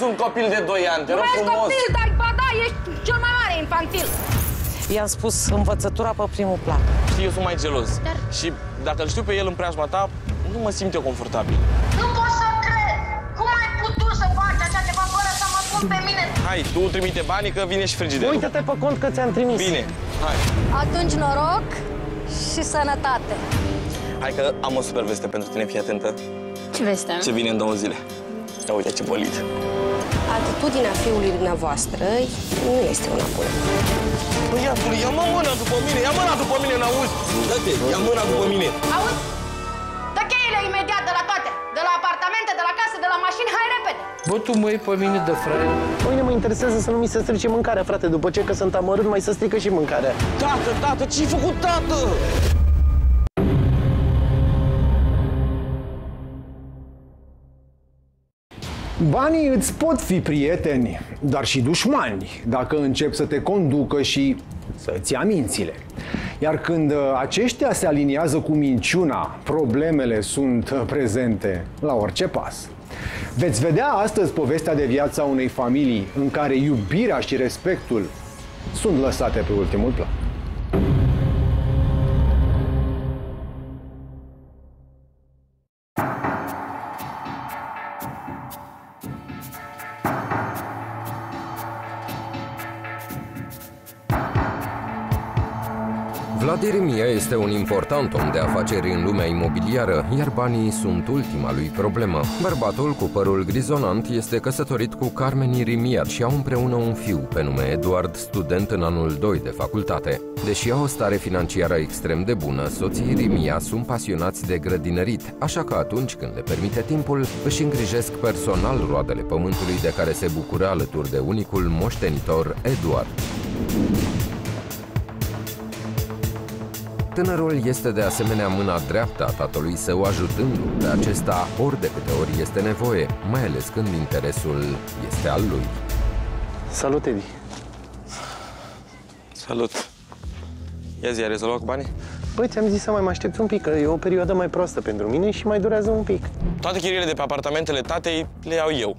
sunt copil de 2 ani, te rog frumos. Nu ești copil, dar ba da, ești cel mai mare infantil. I-am spus învățătura pe primul plan. Știi, eu sunt mai gelos. Și dacă îl știu pe el în preajma ta, nu mă simt eu confortabil. Nu pot să cred! Cum ai putut să faci așa ceva fără să mă spun pe mine? Hai, tu trimite banii că vine și frigiderul. Uite-te pe cont că ți-am trimis. Bine, hai. Atunci noroc și sănătate. Hai că am o super veste pentru tine, fii atentă. Ce veste? Ce vine în 2 zile. Ia uite ce bolit. Atitudinea fiului dumneavoastră nu este una bună. Băiatule, ia-mă mâna după mine, ia mâna după mine, n-auzi? Dă-te, ia mâna după mine. Auzi? Dă cheile imediat de la toate. De la apartamente, de la case, de la mașini, hai repede. Bă, tu măi pe mine de frate. Pe mine mă interesează să nu mi se strice mâncarea, frate. După ce că sunt amărât, mai să strică și mâncarea. Tată, ce-ai făcut, tată? Banii îți pot fi prieteni, dar și dușmani, dacă încep să te conducă și să-ți ia mințile. Iar când aceștia se aliniază cu minciuna, problemele sunt prezente la orice pas. Veți vedea astăzi povestea de viață a unei familii în care iubirea și respectul sunt lăsate pe ultimul plan. Vlad Irimia este un important om de afaceri în lumea imobiliară, iar banii sunt ultima lui problemă. Bărbatul cu părul grizonant este căsătorit cu Carmen Irimia și au împreună un fiu pe nume Eduard, student în anul 2 de facultate. Deși au o stare financiară extrem de bună, soții Irimia sunt pasionați de grădinărit, așa că atunci când le permite timpul, își îngrijesc personal roadele pământului de care se bucură alături de unicul moștenitor Eduard. Tânărul este de asemenea mâna dreaptă a tatălui său, ajutându-l pe acesta ori de câte ori este nevoie, mai ales când interesul este al lui. Salut, Edi. Salut. Ia zi, ai rezolvat cu banii? Băi, ți-am zis să mai mă aștepți un pic, că e o perioadă mai proastă pentru mine și mai durează un pic. Toate chiriile de pe apartamentele tatei le iau eu.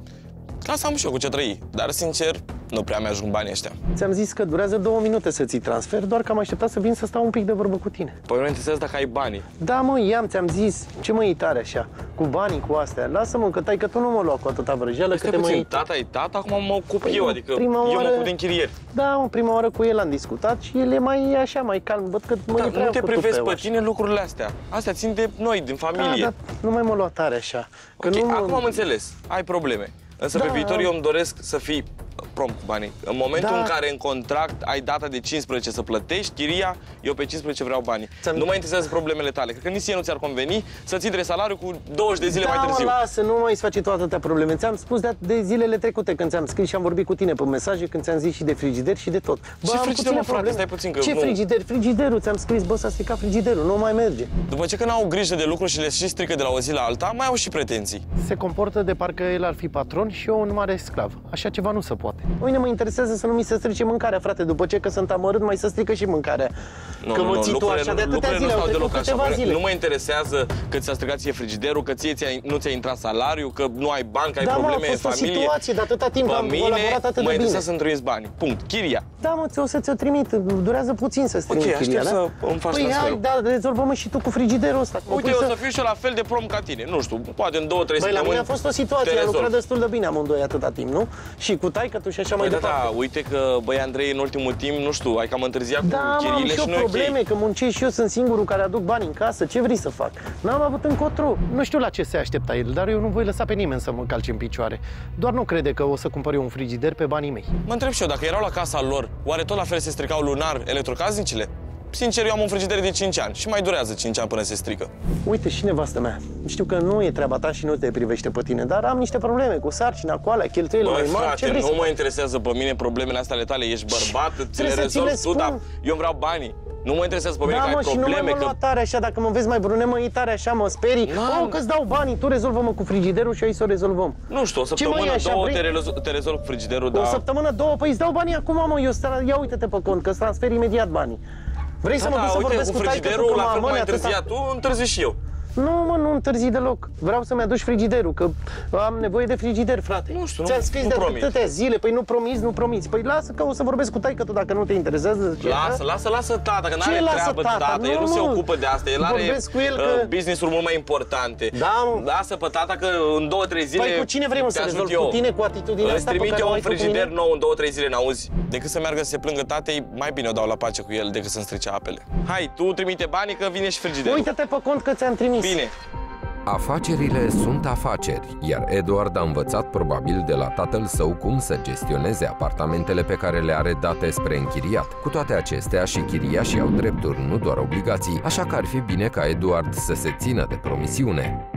Ca să am și eu cu ce trăi, dar sincer, nu prea mi-ajung banii ăștia. Ți-am zis că durează 2 minute să ții transfer, doar că am așteptat să vin să stau un pic de vorbă cu tine. Păi mă interesează dacă ai banii. Da, mă, ți-am zis. Ce mă iei tare așa? Cu banii, cu astea. Lasă-mă, că tai că tu nu mă lua cu atâta vrăjeală, că te mă iei. Tata e tata, acum mă ocup Păi, eu, adică eu mă ocup de închirieri. Da, mă, prima oară cu el am discutat și el e mai așa, mai calm. Văd că mă nu te privesc pe tine lucrurile astea. Astea țin de noi, din familie. Da, nu mai mă lua tare așa. Că Ok, nu acum am înțeles. Ai probleme. Însă pe viitor eu îmi doresc să fii prompt cu banii. În momentul în care în contract ai data de 15 să plătești chiria, eu pe 15 vreau banii. Nu mă interesează problemele tale. Cred că nici nu ți-ar conveni să ții de salariu cu 20 de zile mai târziu. Da, lasă, nu mai îți face toate atâtea probleme. Ți-am spus de zilele trecute când ți-am scris și am vorbit cu tine pe mesaje, când ți-am zis și de frigider și de tot. Ce frigider, mă, frate? Stai puțin că ce frigider? Frigiderul, ți-am scris, bă, s-a stricat frigiderul, nu mai merge. După ce că n-au grijă de lucruri și le și strică de la o zi la alta, mai au și pretenții. Se comportă de parcă el ar fi patron și eu un mare sclav. Așa ceva nu se poate. Mine mă interesează să nu mi se strice mâncarea, frate. După ce că sunt amărât, mai să strică și mâncarea. Că mă ții tu așa de atâtea zile, au trecut câteva zile. Nu mă interesează că ți-a stricat ție frigiderul, că nu ți-a intrat salariu, că nu ai bani, că ai probleme în familie. Da, mă, a fost o situație de atâta timp, am colaborat atât de bine. Mă interesează să-mi trimiți bani. Punct. Chiria. Da, mă, o să ți-o trimit. Durează puțin să-ți trimit chiria, da? Să îmi faci transferul. Păi, da, rezolvăm și tu cu frigiderul ăsta. Uite, eu o să fiu și eu la fel de prom ca tine. Nu știu, poate în 2-3 săptămâni. Băi, la mine a fost o situație, am lucrat destul de bine amândoi atâta timp, nu? Și cu taică-tu și așa mai departe. Da, uite că, băi, Andrei, în ultimul timp, nu știu, ai cam întârziat cu chiriile și nu e ok. probleme, că muncesc și eu, sunt singurul care aduc bani în casă. Ce vrei să fac? N-am avut încotro. Nu știu la ce se aștepta el, dar eu nu voi lăsa pe nimeni să mă calce în picioare. Doar nu crede că o să cumpăr eu un frigider pe banii mei. Mă întreb și eu, dacă erau la casa lor, oare tot la fel se stricau lunar electrocasnicile? Sincer, eu am un frigider de 5 ani și mai durează 5 ani până se strică. Uite, și nevastă mea. Știu că nu e treaba ta și nu te privește pe tine, dar am niște probleme cu sarcina, cu alea, cheltuielile mai mari. Ce vrei nu mă interesează pe mine problemele astea ale tale. Ești bărbat, ți le rezolvi tu, dar eu vreau banii. Nu mă interesează pe mine că ai probleme. Și nu mă lua tare așa, dacă mă vezi mai brune, mă iei tare așa, mă sperii. Că-ți dau banii, tu rezolvă-mă cu frigiderul și aici să o rezolvăm. Nu știu, o săptămână, două te rezolv cu frigiderul, dar... O săptămână, două, păi îți dau banii acum, mă, ia uite-te pe cont, că-ți transfer imediat banii. Vrei să mă duc să vorbesc cu frigiderul, la fel mai întârziat tu, întârzi și eu. Nu, mă, nu întârzi deloc. Vreau să-mi aduci frigiderul, că am nevoie de frigider, frate. Nu știu, ți-am scris nu de promit. atâtea zile. Păi nu promiți. Păi lasă că o să vorbesc cu taică-tu dacă nu te interesează. Lasă tata, că Ce n-are lasă treabă tata? el nu se ocupă de asta. El are Vorbesc cu el că- business-uri mult mai importante. Da, Lasă pe tata că în 2-3 zile Păi cu cine vrei, mă, să te ajut rezolv? Cu tine, cu atitudinea Îți asta pe trimit care eu o un ai tu cu frigider mine? nou în 2-3 zile, n-auzi? Decât să meargă să se plângă tatei, mai bine o dau la pace cu el decât să-mi strice apele. Hai, tu trimite banii că vine și frigiderul. Uite-te pe cont că ți-am trimis. Bine. Afacerile sunt afaceri, iar Eduard a învățat probabil de la tatăl său cum să gestioneze apartamentele pe care le are date spre închiriat. Cu toate acestea, și chiriașii au drepturi, nu doar obligații, așa că ar fi bine ca Eduard să se țină de promisiune.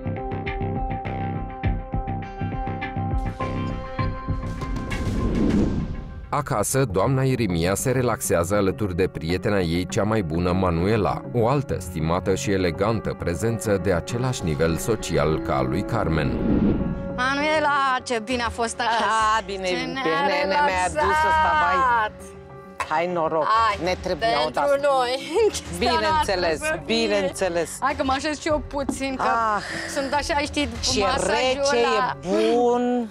Acasă, doamna Irimia se relaxează alături de prietena ei cea mai bună, Manuela, o altă stimată și elegantă prezență de același nivel social ca a lui Carmen. Manuela, ce bine a fost azi! Bine, Ce bine, ne-a mi-a adus ăsta, vai. relaxat. Hai noroc, ne trebuia o Pentru dată. noi. Bineînțeles, bineînțeles. Hai că mă așez și eu puțin, că sunt așa, știi, Și e masajul rece, ăla. e bun.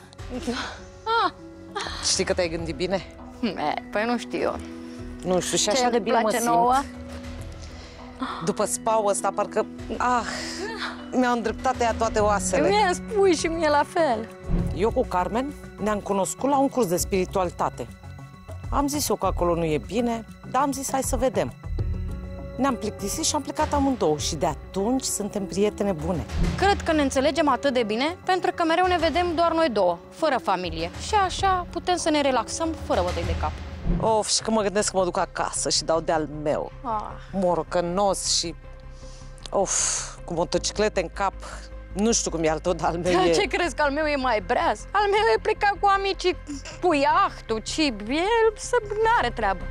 Știi că te-ai gândit bine? Păi nu știu eu. Nu știu, și Ce așa de bine mă place simt. nouă? După spa-ul ăsta, parcă... mi-au îndreptat ea toate oasele. Mie spui și mie la fel. Eu cu Carmen ne-am cunoscut la un curs de spiritualitate. Am zis eu că acolo nu e bine, dar am zis hai să vedem. Ne-am plictisit și am plecat amândouă și de atunci suntem prietene bune. Cred că ne înțelegem atât de bine pentru că mereu ne vedem doar noi două, fără familie. Și așa putem să ne relaxăm fără bătăi de cap. Of, și că mă gândesc că mă duc acasă și dau de-al meu. Morocănos și... Of, cu motociclete în cap. Nu știu cum e al tău, dar al meu e... Ce crezi, că al meu e mai breaz? Al meu e plecat cu amicii cu iahtul, ci el n-are treabă.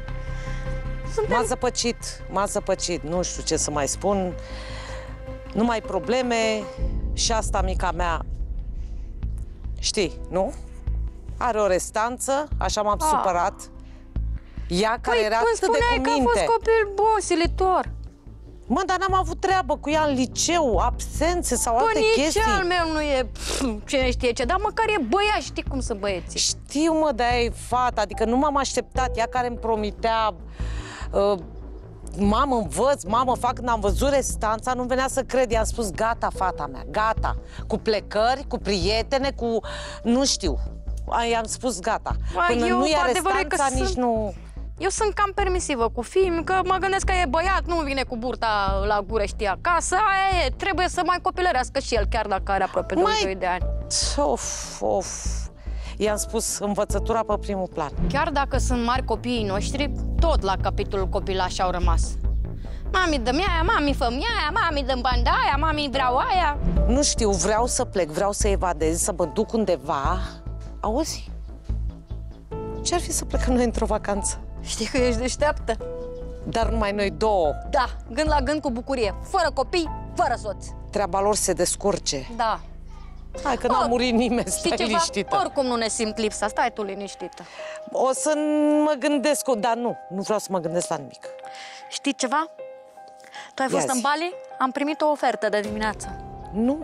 M-a zăpăcit, nu știu ce să mai spun. Numai probleme și asta mica mea, știi, nu? Are o restanță, așa m-am supărat. Ea care era atât de cu minte. Că a fost copil bun, silitor. Mă, dar n-am avut treabă cu ea în liceu, absențe sau alte chestii. Nici al meu nu e cine știe ce, dar măcar e băiat, știi cum sunt băieții. Știu, mă, de-aia e fata, adică nu m-am așteptat, ea care îmi promitea... mamă, învăț, mamă, fac, când am văzut restanța, nu venea să cred, i-am spus, gata, fata mea, gata, cu plecări, cu prietene, cu, nu știu, i-am spus, gata, până nu ia restanța, nici nu... Eu sunt cam permisivă cu fiii, că mă gândesc că e băiat, nu vine cu burta la gură, știi, acasă, aia e, trebuie să mai copilărească și el, chiar dacă are aproape 22 de ani. Of, i-am spus, învățătura pe primul plan. Chiar dacă sunt mari copiii noștri, tot la capitolul copilaș au rămas. Mami, dă-mi aia, mami, fă-mi aia, mami, dă-mi bani de aia, mami, vreau aia. Nu știu, vreau să plec, vreau să evadez, să mă duc undeva. Auzi? Ce-ar fi să plecăm noi într-o vacanță? Știi că ești deșteaptă. Dar numai noi două. Da, gând la gând cu bucurie, fără copii, fără soț. Treaba lor se descurce. Da. Hai că n-a murit nimeni, stai liniștită. Oricum nu ne simt lipsa, stai tu liniștită. O să mă gândesc, dar nu vreau să mă gândesc la nimic. Știi ceva? Tu ai fost în Bali? Am primit o ofertă de dimineață. Nu.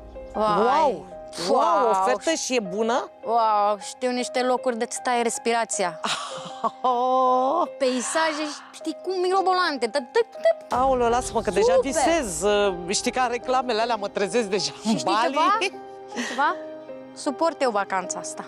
Wow, ofertă și e bună? Wow, știu niște locuri de-ți taie respirația. Peisaje, știi, cum mirobolante. Aoleu, lasă-mă că deja visez. Știi că reclamele alea mă trezesc deja în Bali. Știi ceva? Suport eu vacanța asta.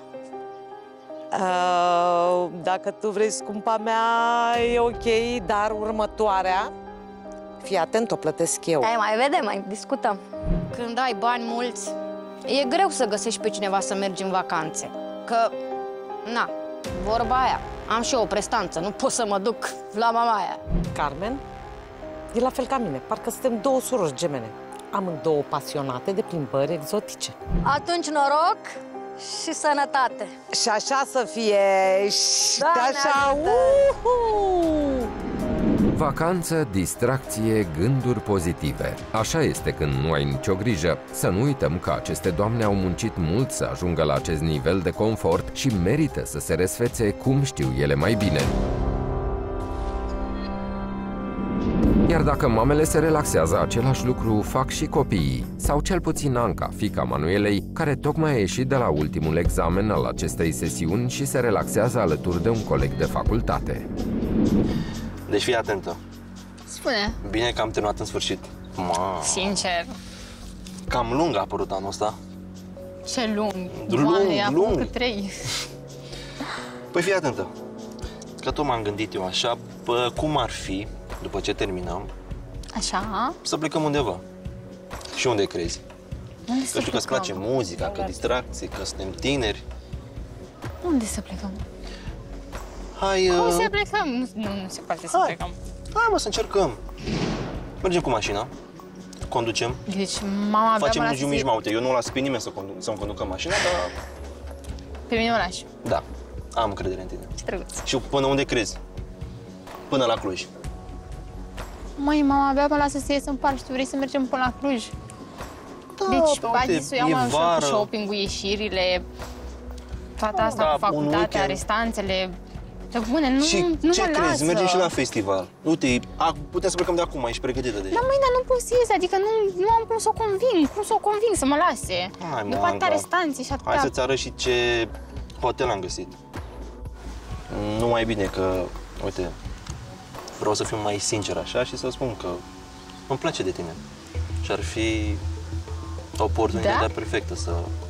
Dacă tu vrei, scumpa mea, e ok, dar următoarea, fii atent, o plătesc eu. Hai, mai vedem, mai discutăm. Când ai bani mulți, e greu să găsești pe cineva să mergi în vacanțe. Că, na, vorba aia, am și eu o prestanță, nu pot să mă duc la mamaia. Carmen e la fel ca mine, parcă suntem două surori gemene. Amândouă pasionate de plimbări exotice. Atunci noroc și sănătate. Și așa să fie, și așa, Vacanță, distracție, gânduri pozitive. Așa este când nu ai nicio grijă. Să nu uităm că aceste doamne au muncit mult să ajungă la acest nivel de confort și merită să se resfețe cum știu ele mai bine. Iar dacă mamele se relaxează, același lucru fac și copiii, sau cel puțin Anca, fiica Manuelei, care tocmai a ieșit de la ultimul examen al acestei sesiuni și se relaxează alături de un coleg de facultate. Deci fii atentă. Spune. Bine că am terminat în sfârșit. Sincer. Cam lung a apărut anul ăsta. Ce lung. Lung. Cât 3. Păi fii atentă. Că tot m-am gândit eu așa, cum ar fi, după ce terminăm, Așa? să plecăm undeva. Și unde crezi? Unde Că știu că îți place muzica, că distracție, că suntem tineri. Unde să plecăm? Hai... Cum să plecăm? Nu se poate să plecăm. Hai mă, să încercăm. Mergem cu mașina, conducem, Deci mama abia facem mă un lasă jumătate. Uite, eu nu las pe nimeni să-mi conducă mașina, dar... Pe mine mă lași. Da, am încredere în tine. Ce drăguț. Și până unde crezi? Până la Cluj. Măi, mama abia mă lasă să ies în parc și tu vrei să mergem până la Cluj. Deci, uite, să iau e mai ușor cu vară. shopping-ul, ieșirile, toată asta cu facultatea, restanțele. Pe bune, nu Și mă ce lasă. crezi? Mergem și la festival. Uite, putem să plecăm de acum, ești pregătită deja. Dar măi, dar nu pot să ies, adică nu am cum să o conving, să mă lase. Hai, mă, După atâtea Anca. restanțe și atâtea... Hai să-ți arăt și ce hotel am găsit. Nu mai bine că, uite, vreau să fiu mai sincer așa și să spun că îmi place de tine. Și ar fi oportunitatea perfectă să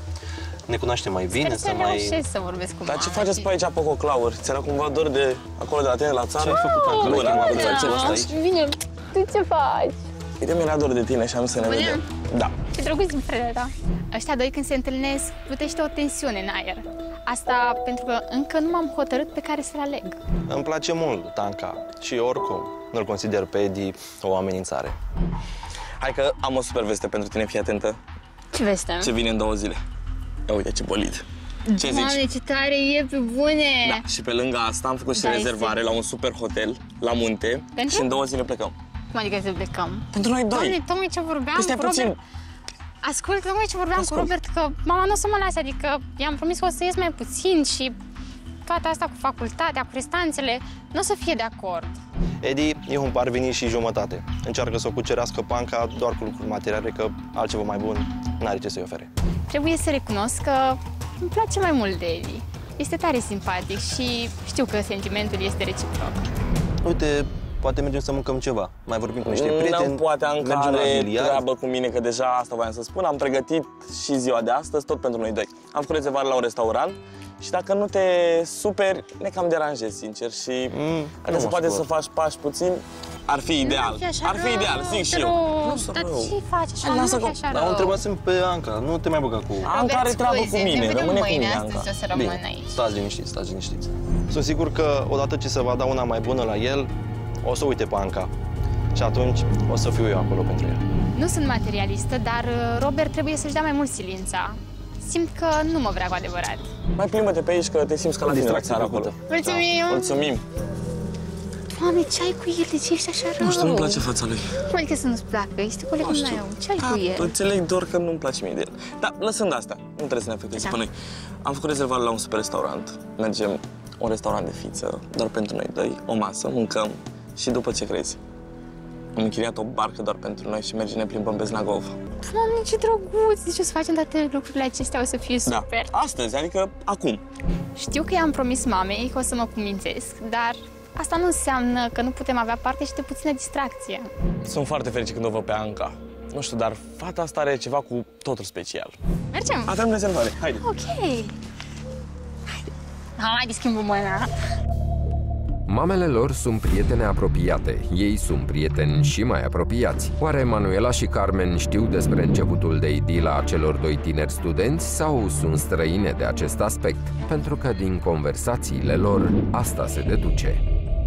ne cunoaștem mai bine, Sper să să mai... reușesc să vorbesc cu Dar mama. ce faceți pe aici, pe coclauri? Ți-era cumva dor de acolo de la tine, la țară? Ce ai făcut acolo? Bun, am Bine, ce ăsta aici. Bine, tu ce faci? Uite, mi-era dor de tine și am să ne Bine? vedem. Da. Ce drăguț din frate ta. Ăștia doi când se întâlnesc, plutește o tensiune în aer. Asta pentru că încă nu m-am hotărât pe care să-l aleg. Îmi place mult Anca și oricum nu-l consider pe Edi o amenințare. Hai că am o super veste pentru tine, fii atentă. Ce veste? Ce vine în 2 zile. Ia uite ce bolid. Ce Doamne, zici? ce tare e, pe bune! Da, și pe lângă asta am făcut și Da, rezervare la un super hotel, la munte, Pentru? și în 2 zile plecăm. Cum adică să plecăm? Pentru noi doi. Doamne, tocmai ce vorbeam Păi stai cu Robert... puțin. Ascult, tocmai ce vorbeam cu Robert, că mama nu o să mă lase, adică i-am promis că o să ies mai puțin și toată asta cu facultatea, cu restanțele, nu o să fie de acord. Edi e un parvenit și jumătate. Încearcă să o cucerească pe Anca doar cu lucruri materiale, că altceva mai bun n-are ce să-i ofere. Trebuie să recunosc că îmi place mai mult de Edi. Este tare simpatic și știu că sentimentul este reciproc. Uite, poate mergem să mâncăm ceva. Mai vorbim cu niște prieteni. Nu poate Anca mergem la are biliard. treabă cu mine, că deja asta voiam să spun. Am pregătit și ziua de astăzi, tot pentru noi doi. Am făcut rezervare la un restaurant și dacă nu te superi, ne cam deranjezi, sincer. Și dacă se poate să faci pași puțin, ar fi ideal. Ar fi ideal, zic și eu. Nu Dar rău. ce faci așa? Nu Lasă fi că- așa Dar o rău. întrebasem pe Anca, nu te mai băga cu... Anca are treabă cu mine, rămâne cu mine, astăzi Anca. o să rămân aici. Stați liniștiți, stați liniștiți. Sunt sigur că odată ce se va da una mai bună la el, o să uite pe Anca. Și atunci o să fiu eu acolo pentru el. Nu sunt materialistă, dar Robert trebuie să-și dea mai mult silința. Simt că nu mă vrea cu adevărat. Mai plimbă-te pe aici, că te simți ca la tine la Distracție țară acolo. plăcută. Mulțumim! Mulțumim. Doamne, ce ai cu el? De ce ești așa rău? Nu știu, nu-mi place fața lui. Cum adică să nu-ți placă? Este colegul meu. Ce ai cu el? Înțeleg doar că nu-mi place mie de el. Dar lăsând asta, nu trebuie să ne afecteze pe noi. Am făcut rezervare la un super restaurant. Mergem un restaurant de fiță, doar pentru noi doi, o masă, mâncăm și după ce crezi. Am închiriat o barcă doar pentru noi și mergem, ne plimbăm pe Znagov. Doamne, ce drăguț! Deci o să facem toate lucrurile acestea, o să fie Da, super. astăzi, adică acum. Știu că i-am promis mamei că o să mă cumințesc, dar asta nu înseamnă că nu putem avea parte și de puțină distracție. Sunt foarte fericit când o văd pe Anca. Nu știu, dar fata asta are ceva cu totul special. Mergem? Avem rezervare, haide. Ok. Haide. Hai, schimbă mâna. Mamele lor sunt prietene apropiate, ei sunt prieteni și mai apropiați. Oare Manuela și Carmen știu despre începutul de idilă a celor doi tineri studenți sau sunt străine de acest aspect? Pentru că din conversațiile lor asta se deduce.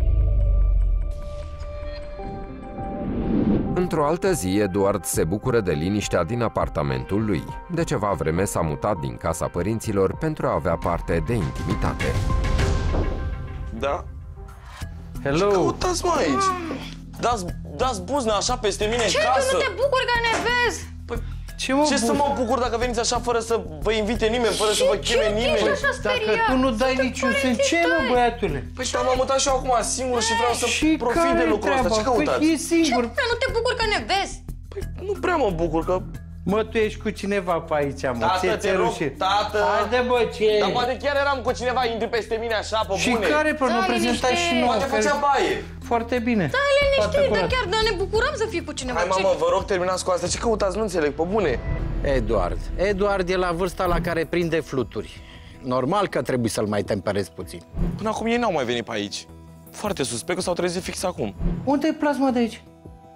Într-o altă zi, Eduard se bucură de liniștea din apartamentul lui. De ceva vreme s-a mutat din casa părinților pentru a avea parte de intimitate. Da? Hello! Căutați mă aici! Dați buzna așa peste mine în casă! Ce, nu te bucuri că ne vezi? Păi, Ce să mă bucur dacă veniți așa fără să vă invite nimeni, fără să vă cheme nimeni? Dacă tu nu dai niciun sens, ce mă, băiatule? Păi m-am mutat și eu acum singur și vreau să profit de lucrul ăsta. Ce căutați? Păi e singur. Ce? Nu te bucur că ne vezi? Păi nu prea mă bucur că... Mă, tu ești cu cineva pe aici, mă. Tată, te rog, tată. Haide, bă, ce? Dar poate chiar eram cu cineva, intri peste mine așa, pe bune. Și care până prezentai și nouă? Poate făcea baie. Foarte bine. Stai liniștit, dar chiar ne bucurăm să fii cu cineva. Hai, mamă, vă rog, terminați cu asta. Ce căutați? Nu înțeleg, pe bune. Eduard e la vârsta la care prinde fluturi. Normal că trebuie să-l mai temperezi puțin. Până acum ei n-au mai venit pe aici. Foarte suspect că s-au trezit fix acum. Unde e plasma de aici?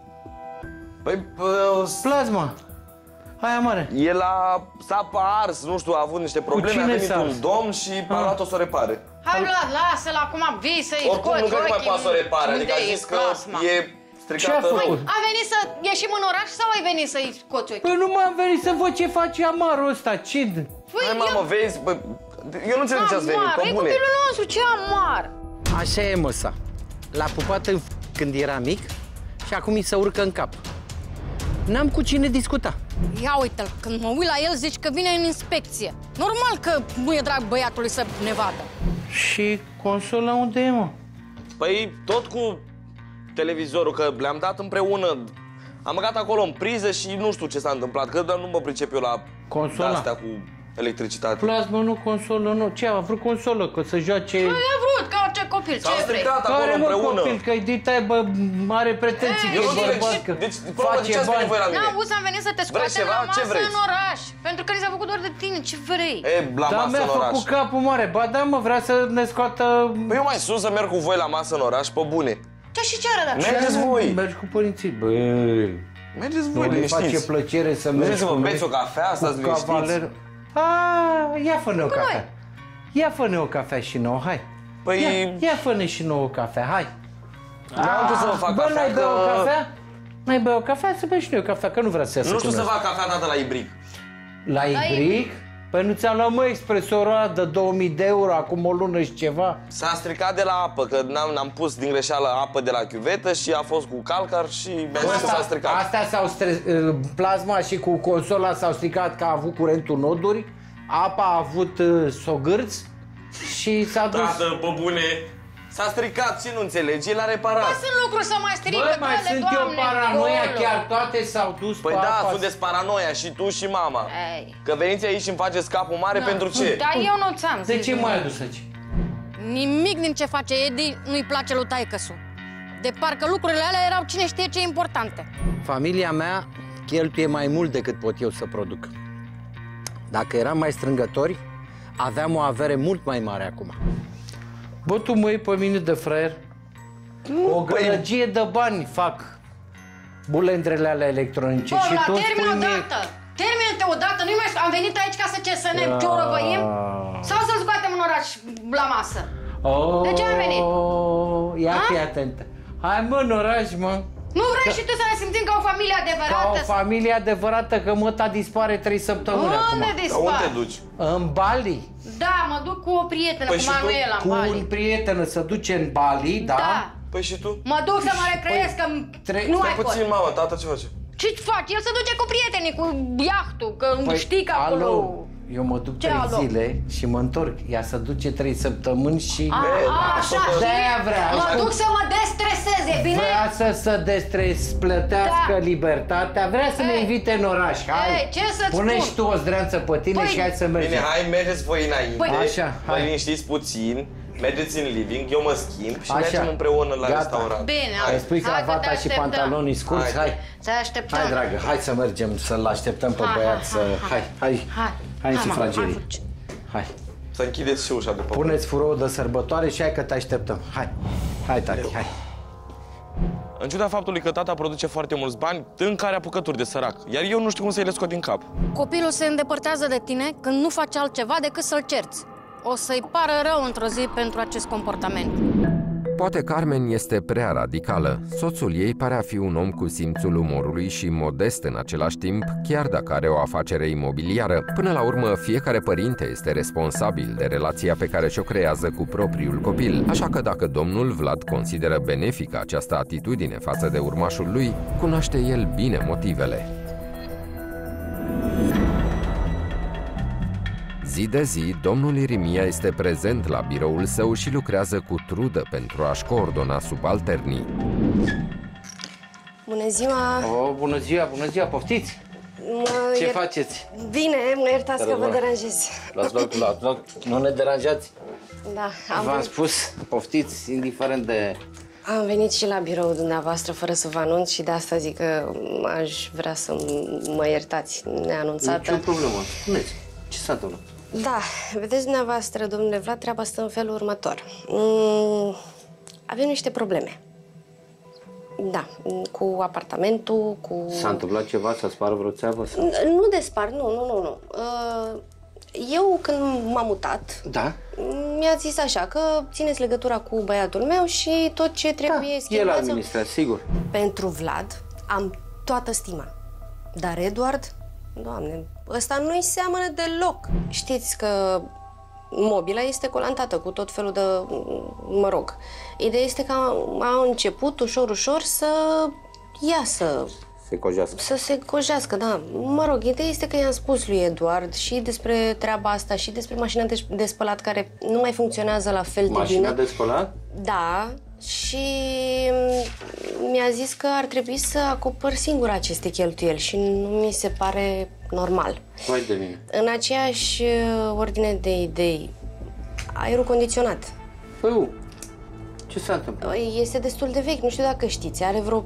Păi, plasma. Aia mare. E la... s-a ars, nu știu, a avut niște probleme, a venit un domn și a luat-o să o repare. Hai, Vlad, lasă-l acum, vii să-i scoți oricum, nu cred că mai poate să o repare, adică a zis că e stricată rău. A venit să ieșim în oraș sau ai venit să-i scoți ochii? Păi nu m-am venit să văd ce face amarul ăsta, ce? Hai, mamă, vezi, bă, eu nu înțeleg ce ați venit, pe bune. E copilul nostru, ce amar! Așa e, măsa. L-a pupat în când era mic și acum îi se urcă în cap. N-am cu cine discuta. Ia uite-l, când mă uit la el zici că vine în inspecție. Normal că nu e drag băiatului să ne vadă. Și consola unde e, mă? Păi tot cu televizorul, că le-am dat împreună. Am băgat acolo în priză și nu știu ce s-a întâmplat, că nu mă pricep eu la astea cu electricitate. Plasmă, nu consolă, nu. Ce, a vrut consolă, că să joace... Păi a vrut, ca orice copil, ce vrei? stricat acolo împreună. Copil, că-i dita, bă, are pretenții, că e bărbat, că face bani. N-auzi, am venit să te scoatem la masă în oraș. Pentru că ni s-a făcut doar de tine, ce vrei? La masă în oraș. Dar mi-a făcut capul mare, ba da, mă, vrea să ne scoată... Păi eu mai sus să merg cu voi la masă în oraș, pe bune. Ce și ce are, dar? Mergeți voi. Mergi cu părinții, bă. Mergeți voi, nu liniștiți. Nu face plăcere să mergi să vă beți o cafea, stați liniștiți. Ia fă-ne o cafea. Ia fă-ne o cafea și nouă, hai. Păi... Ia fă-ne și nouă o cafea, hai. N-am ce să vă fac cafea, n-ai bea o cafea? N-ai bea o cafea? Să bei și noi o cafea, că nu vrea să iasă. Nu știu să fac cafea dată la Ibric. La Ibric? Păi nu ți-am luat, mă, expresorul ăla de 2000 de euro acum o lună și ceva? S-a stricat de la apă, că n-am pus din greșeală apă de la chiuvetă și a fost cu calcar și mi-a zis că s-a stricat. Astea plasma și cu consola s-au stricat că a avut curentul noduri, apa a avut sogârți și s-a dus... Tată, pe bune, s-a stricat, ce nu înțelegi? El a reparat. Bă, sunt lucruri să mai strică. Bă, mai sunt eu paranoia, chiar toate s-au dus pe apa. da, sunteți paranoia și tu și mama. Că veniți aici și îmi faceți capul mare pentru ce? Da, eu nu ți-am zis. De ce m-ai adus aici? Nimic din ce face Edi nu-i place lui taică-su. De parcă lucrurile alea erau cine știe ce importante. Familia mea cheltuie mai mult decât pot eu să produc. Dacă eram mai strângători, aveam o avere mult mai mare acum. Bă, tu mă iei pe mine de fraier? O gălăgie de bani fac bulendrele alea electronice. Bă, și tu termină odată! Termină-te odată! Nu mai am venit aici ca să ne ciorăbăim? Sau să-l scoatem în oraș la masă? De ce am venit? Ia fi atentă. Hai, mă, în oraș, mă. Nu vrei și tu să ne simțim ca o familie adevărată? Ca o familie adevărată, că măta dispare 3 săptămâni acum. Unde dispare? Unde te duci? În Bali. Da, mă duc cu o prietenă, cu Manuela, în Bali. Cu un prieten se duce în Bali, da? Da. Păi și tu? Mă duc să mă recreez, că nu mai pot. puțin, mama, tata ce face? Ce faci? El se duce cu prietenii, cu iahtul, că știi că acolo... Alo. Eu mă duc 3 zile și mă întorc. Ea se duce 3 săptămâni și... Așa, de-aia vrea. Mă duc să mă destreseze, bine? Vrea să se plătească libertatea. Vrea să ne invite în oraș. Hai, ce să-ți pune spun? și tu o zdreanță pe tine și hai să mergem. Bine, hai, mergeți voi înainte. Așa, vă liniștiți puțin. Mergeți în living, eu mă schimb și Așa. mergem împreună la restaurant. Bine, Hai, spui cravata și pantalonii scurți, hai. Să așteptăm. Hai, dragă, hai să mergem să-l așteptăm pe băiat să... Hai în sufragerii. Hai. Să închideți și ușa după. Puneți furou de sărbătoare și hai că te așteptăm. Hai, tati, hai. În ciuda faptului că tata produce foarte mulți bani, tâncă are apucături de sărac, iar eu nu știu cum să-i le scot din cap. Copilul se îndepărtează de tine când nu face altceva decât să-l cerți. O să-i pară rău într-o zi pentru acest comportament. Poate Carmen este prea radicală. Soțul ei pare a fi un om cu simțul umorului și modest în același timp, chiar dacă are o afacere imobiliară. Până la urmă, fiecare părinte este responsabil de relația pe care și-o creează cu propriul copil. Așa că dacă domnul Vlad consideră benefică această atitudine față de urmașul lui, cunoaște el bine motivele. Zi de zi, domnul Irimia este prezent la biroul său și lucrează cu trudă pentru a-și coordona subalternii. Bună ziua! Bună ziua, poftiți! Ce faceți? Bine, mă iertați că vă deranjez. Luați loc, nu ne deranjați. Da, V-am spus, poftiți, indiferent de... Am venit și la biroul dumneavoastră fără să vă anunț și de asta zic că aș vrea să mă iertați neanunțată. Nicio problemă, spuneți, ce s-a întâmplat? Da, vedeți dumneavoastră, domnule Vlad, treaba stă în felul următor. Avem niște probleme. Da, cu apartamentul, cu... S-a întâmplat ceva, să spară vreo țeavă? Nu de spart, nu. Eu, când m-am mutat, da? mi-a zis așa, că țineți legătura cu băiatul meu și tot ce trebuie schimbat... el administrează, sigur. Pentru Vlad am toată stima. Dar Eduard, Doamne, ăsta nu-i seamănă deloc. Știți că mobila este colantată cu tot felul de... Mă rog, ideea este că a început ușor să iasă. Să se cojească, da. Mă rog, ideea este că i-am spus lui Eduard și despre treaba asta și despre mașina de spălat care nu mai funcționează la fel de bine. Mașina de spălat? Da, și mi-a zis că ar trebui să acopăr singur aceste cheltuieli și nu mi se pare normal. Vai de mine. În aceeași ordine de idei, aerul condiționat. Păi, ce s-a întâmplat? Este destul de vechi, nu știu dacă știți, are vreo 13-14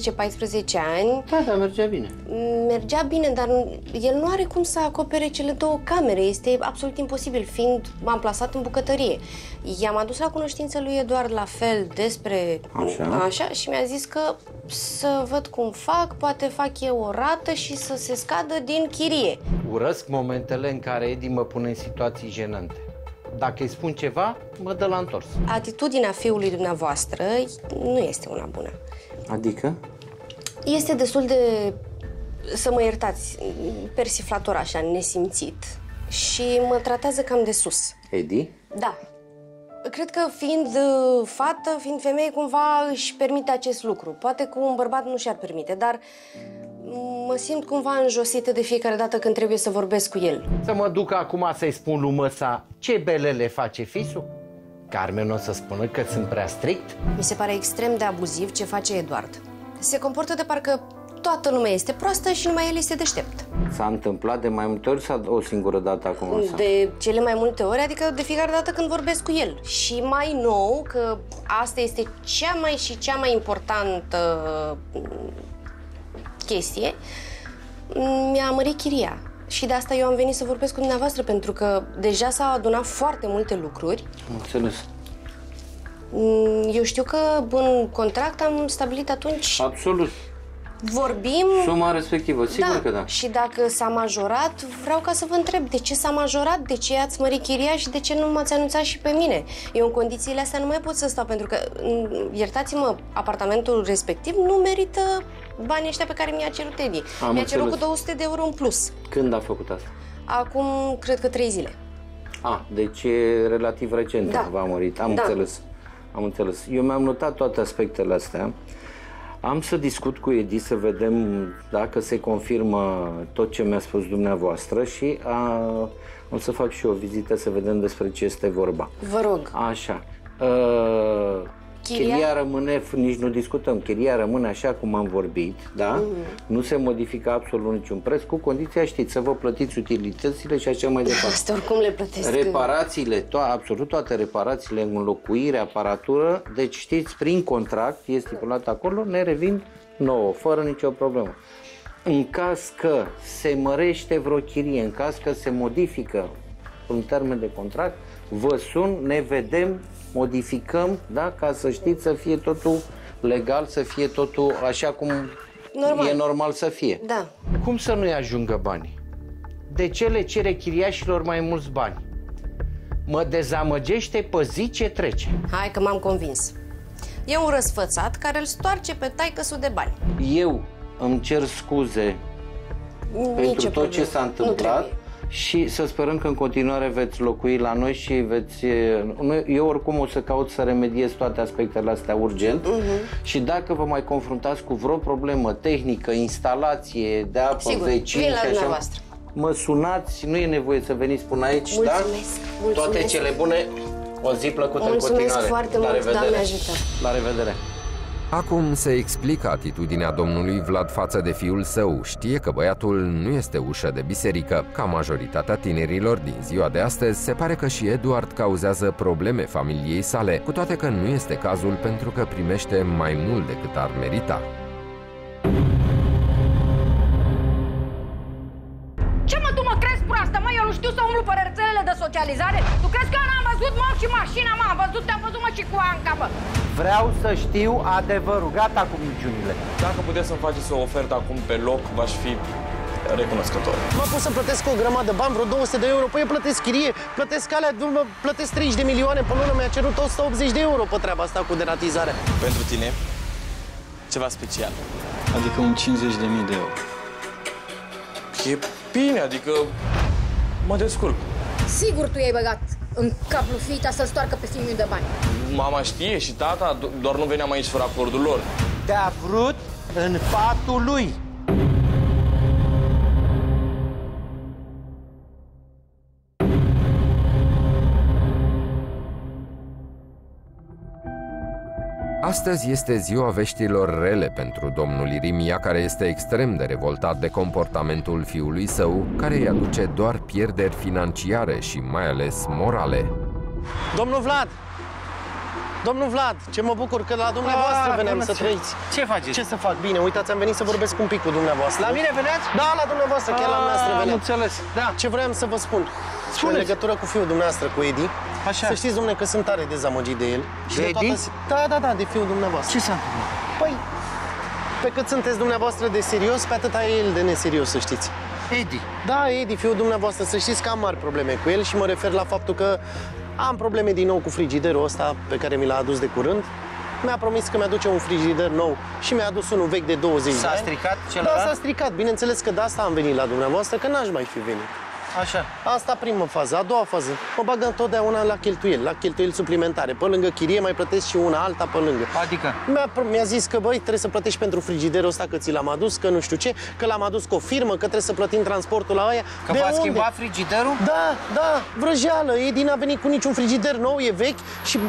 ani. Da, mergea bine. Mergea bine, dar el nu are cum să acopere cele două camere. Este absolut imposibil, fiind amplasat în bucătărie. I-am adus la cunoștință lui Eduard la fel despre așa și mi-a zis că să văd cum fac, poate fac eu o rată și să se scadă din chirie. Urăsc momentele în care Edi mă pune în situații jenante. Dacă îi spun ceva, mă dă la întors. Atitudinea fiului dumneavoastră nu este una bună. Adică? Este destul de, să mă iertați, persiflator așa, nesimțit. Și mă tratează cam de sus. Edi? Da. Cred că fiind fată, fiind femeie, cumva își permite acest lucru. Poate cu un bărbat nu și-ar permite, dar mă simt cumva înjosită de fiecare dată când trebuie să vorbesc cu el. Să mă duc acum să-i spun lui măsa ce belele face fisul? Carmen o să spună că sunt prea strict? Mi se pare extrem de abuziv ce face Eduard. Se comportă de parcă toată lumea este proastă și numai el este deștept. S-a întâmplat de mai multe ori sau o singură dată acum? De cele mai multe ori, adică de fiecare dată când vorbesc cu el. Și mai nou, că asta este cea mai importantă chestie, mi-a mărit chiria. Și de asta eu am venit să vorbesc cu dumneavoastră, pentru că deja s-au adunat foarte multe lucruri. Înțeles. Eu știu că în contract am stabilit atunci... Absolut. Vorbim... Suma respectivă, sigur că da. Și dacă s-a majorat, vreau ca să vă întreb de ce s-a majorat, de ce ați mărit chiria și de ce nu m-ați anunțat și pe mine. Eu în condițiile astea nu mai pot să stau, pentru că, iertați-mă, apartamentul respectiv nu merită banii ăștia pe care mi-a cerut Edi. Mi-a cerut cu 200 de euro în plus. Când a făcut asta? Acum, cred că 3 zile. Deci e relativ recent v-a mărit. Am înțeles. Eu mi-am notat toate aspectele astea. Am să discut cu Edi să vedem dacă se confirmă tot ce mi-a spus dumneavoastră și o să fac și o vizită să vedem despre ce este vorba. Vă rog. Așa. Chiria rămâne, nici nu discutăm, chiria rămâne așa cum am vorbit, da? Nu se modifică absolut niciun preț, cu condiția, știți, să vă plătiți utilitățile și așa mai departe. Asta oricum le plătesc. Reparațiile, absolut toate reparațiile, înlocuire, aparatură, deci știți, prin contract, e stipulat acolo, ne revin nouă, fără nicio problemă. În caz că se mărește vreo chirie, în caz că se modifică un termen de contract, vă sun, ne vedem, modificăm, da? Ca să știți, să fie totul legal, să fie totul așa cum e normal să fie. Da. Cum să nu-i ajungă banii? De ce le cere chiriașilor mai mulți bani? Mă dezamăgește pe zi ce trece. Hai că m-am convins. E un răsfățat care îl stoarce pe taică-sul de bani. Eu îmi cer scuze pentru tot ce s-a întâmplat. Și să sperăm că în continuare veți locui la noi și veți... Eu oricum o să caut să remediez toate aspectele astea urgent și dacă vă mai confruntați cu vreo problemă tehnică, instalație de apă, vecini și așa... mă sunați, nu e nevoie să veniți până aici, mulțumesc, da? mulțumesc. Toate cele bune, o zi plăcută în continuare. Mulțumesc foarte mult, Doamne ajută. La revedere. Acum se explică atitudinea domnului Vlad față de fiul său. Știe că băiatul nu este ușă de biserică. Ca majoritatea tinerilor din ziua de astăzi, se pare că și Eduard cauzează probleme familiei sale, cu toate că nu este cazul pentru că primește mai mult decât ar merita. Ce mă, tu mă crezi proastă, mă? Eu nu știu să umblu pe rețelele de socializare? Tu crezi că eu n-am văzut, mă, și mașina, mă? Am văzut, te-am văzut, mă, și cu Anca, mă. Vreau să știu adevărul, gata cu minciunile. Dacă puteți să-mi faceți o ofertă acum pe loc, v-aș fi recunoscător. Mă pot să plătesc o grămadă de bani, vreo 200 de euro, păi eu plătesc chirie, plătesc alea, plătesc 30 de milioane pe lună, mi-a cerut 180 de euro pe treaba asta cu deratizare. Pentru tine, ceva special. Adică un 50.000 de euro. E bine, adică mă descurc. Sigur tu i-ai băgat în cap lui fiica să-l stoarcă pe fiul de bani. Mama știe și tata, doar nu veneam aici fără acordul lor. Te-a vrut în patul lui. Astăzi este ziua veștilor rele pentru domnul Irimia, care este extrem de revoltat de comportamentul fiului său, care îi aduce doar pierderi financiare și mai ales morale. Domnul Vlad! Domnul Vlad, ce mă bucur că la dumneavoastră veneam să trăiți. Ce faceți? Ce să fac? Bine, uitați, am venit să vorbesc un pic cu dumneavoastră. La mine veneați? Da, la dumneavoastră, chiar la dumneavoastră veneam. Am înțeles, da. Ce vreau să vă spun? Spuneți. În legătură cu fiul dumneavoastră, cu Edi. Așa. Să știți, dom'le, că sunt tare dezamăgit de el. De Edi? Da, de fiul dumneavoastră. Ce s-a întâmplat? Păi, pe cât sunteți dumneavoastră de serios, pe atâta e el de neserios, să știți. Edi. Da, Edi, fiul dumneavoastră, să știți că am mari probleme cu el și mă refer la faptul că am probleme din nou cu frigiderul ăsta pe care mi l-a adus de curând. Mi-a promis că mi-aduce un frigider nou și mi-a adus unul vechi de 20 de ani. S-a stricat celălalt? Da, s-a stricat. Bineînțeles că de asta am venit la dumneavoastră, că n-aș mai fi venit. Așa. Asta prima fază. A doua fază, mă bagă întotdeauna la cheltuieli suplimentare. Pe lângă chirie mai plătesc și una alta pe lângă. Adică? Mi-a zis că, băi, trebuie să plătești pentru frigiderul ăsta, că ți l-am adus, că nu știu ce, că l-am adus cu o firmă, că trebuie să plătim transportul la aia. Că v-a schimbat frigiderul? Da, vrăjeală. Edi n-a venit cu niciun frigider nou, e vechi și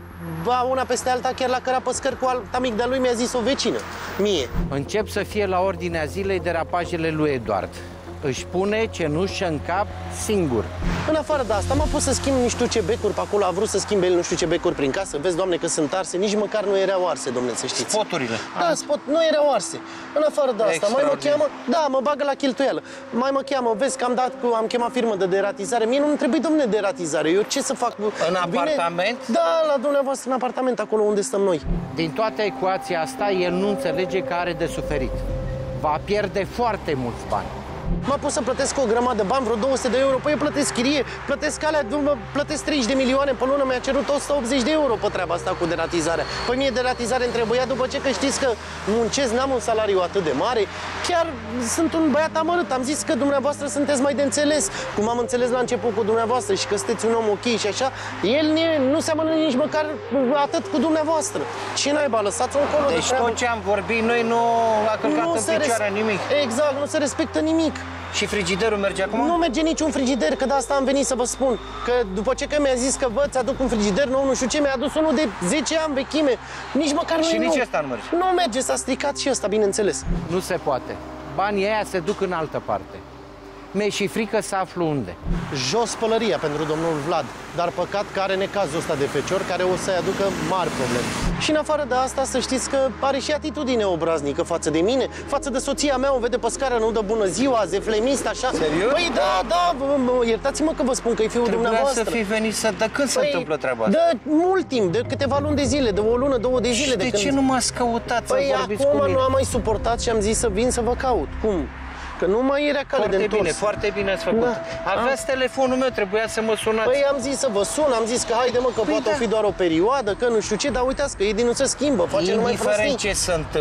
ba una peste alta, chiar la căra pe scări cu alt amic de-a lui mi-a zis o vecină, mie. Încep să fie la ordinea zilei derapajele lui Eduard. Își pune cenușă în cap singur. În afară de asta, m-a pus să schimb nu știu ce becuri pe acolo, a vrut să schimbe el nu știu ce becuri prin casă. Vezi, Doamne, că sunt arse, nici măcar nu erau arse, domne, să știți. Spoturile. Da, nu erau arse. În afară de asta, mai mă cheamă, da, mă bagă la cheltuială. Mai mă cheamă, vezi că am chemat firmă de deratizare. Mie nu-mi trebuie, domne, deratizare. Eu ce să fac? În apartament? Da, la dumneavoastră, în apartament, acolo unde stăm noi. Din toată ecuația asta, el nu înțelege că are de suferit. Va pierde foarte mulți bani. M-a pus să plătesc o grămadă de bani, vreo 200 de euro, păi eu plătesc chirie, plătesc alea, plătesc 30 de milioane pe lună, mi-a cerut 180 de euro pe treaba asta cu deratizarea. Păi mie deratizare îmi trebuia după ce, că știți că muncesc, n-am un salariu atât de mare, chiar sunt un băiat amărât, am zis că dumneavoastră sunteți mai de înțeles, cum am înțeles la început cu dumneavoastră și că sunteți un om ok și așa, el nu seamănă nici măcar atât cu dumneavoastră. Ce naiba, lăsați-o încolo de deci treabă. tot ce am vorbit noi nu a călcat în picioare nimic. Exact, nu se respectă nimic. Și frigiderul merge acum? Nu merge niciun frigider, că de asta am venit să vă spun. Că după ce că mi-a zis că vă ți-aduc un frigider nou, nu știu ce, mi-a adus unul de 10 ani vechime. Nici măcar nu. Și nici ăsta nu merge. Nu merge, s-a stricat și ăsta, bineînțeles. Nu se poate. Banii ăia se duc în altă parte. Mi-e și frică să aflu unde. Jos pălăria pentru domnul Vlad. Dar păcat că are necazul ăsta de fecior, care o să-i aducă mari probleme. Și în afară de asta, să știți că are și atitudine obraznică față de mine, față de soția mea, o vede pe scară, nu dă bună ziua, zeflemist, așa. Serios? Păi da, iertați-mă că vă spun că e fiul dumneavoastră. Trebuia să fi venit să... De când se întâmplă treaba asta? De mult timp, de câteva luni de zile, de o lună, 2 de zile. Și de ce nu m-ați căutat să vorbiți cu mine? Acum nu am mai suportat și am zis să vin să vă caut. Cum? Că nu mai era cale de întors. Foarte bine ați făcut. Da. Aveați telefonul meu, trebuia să mă sunați. Păi am zis să vă sun, am zis că haide mă, că poate o fi doar o perioadă, că nu știu ce, dar uitați că Edi nu se schimbă, face numai prostii.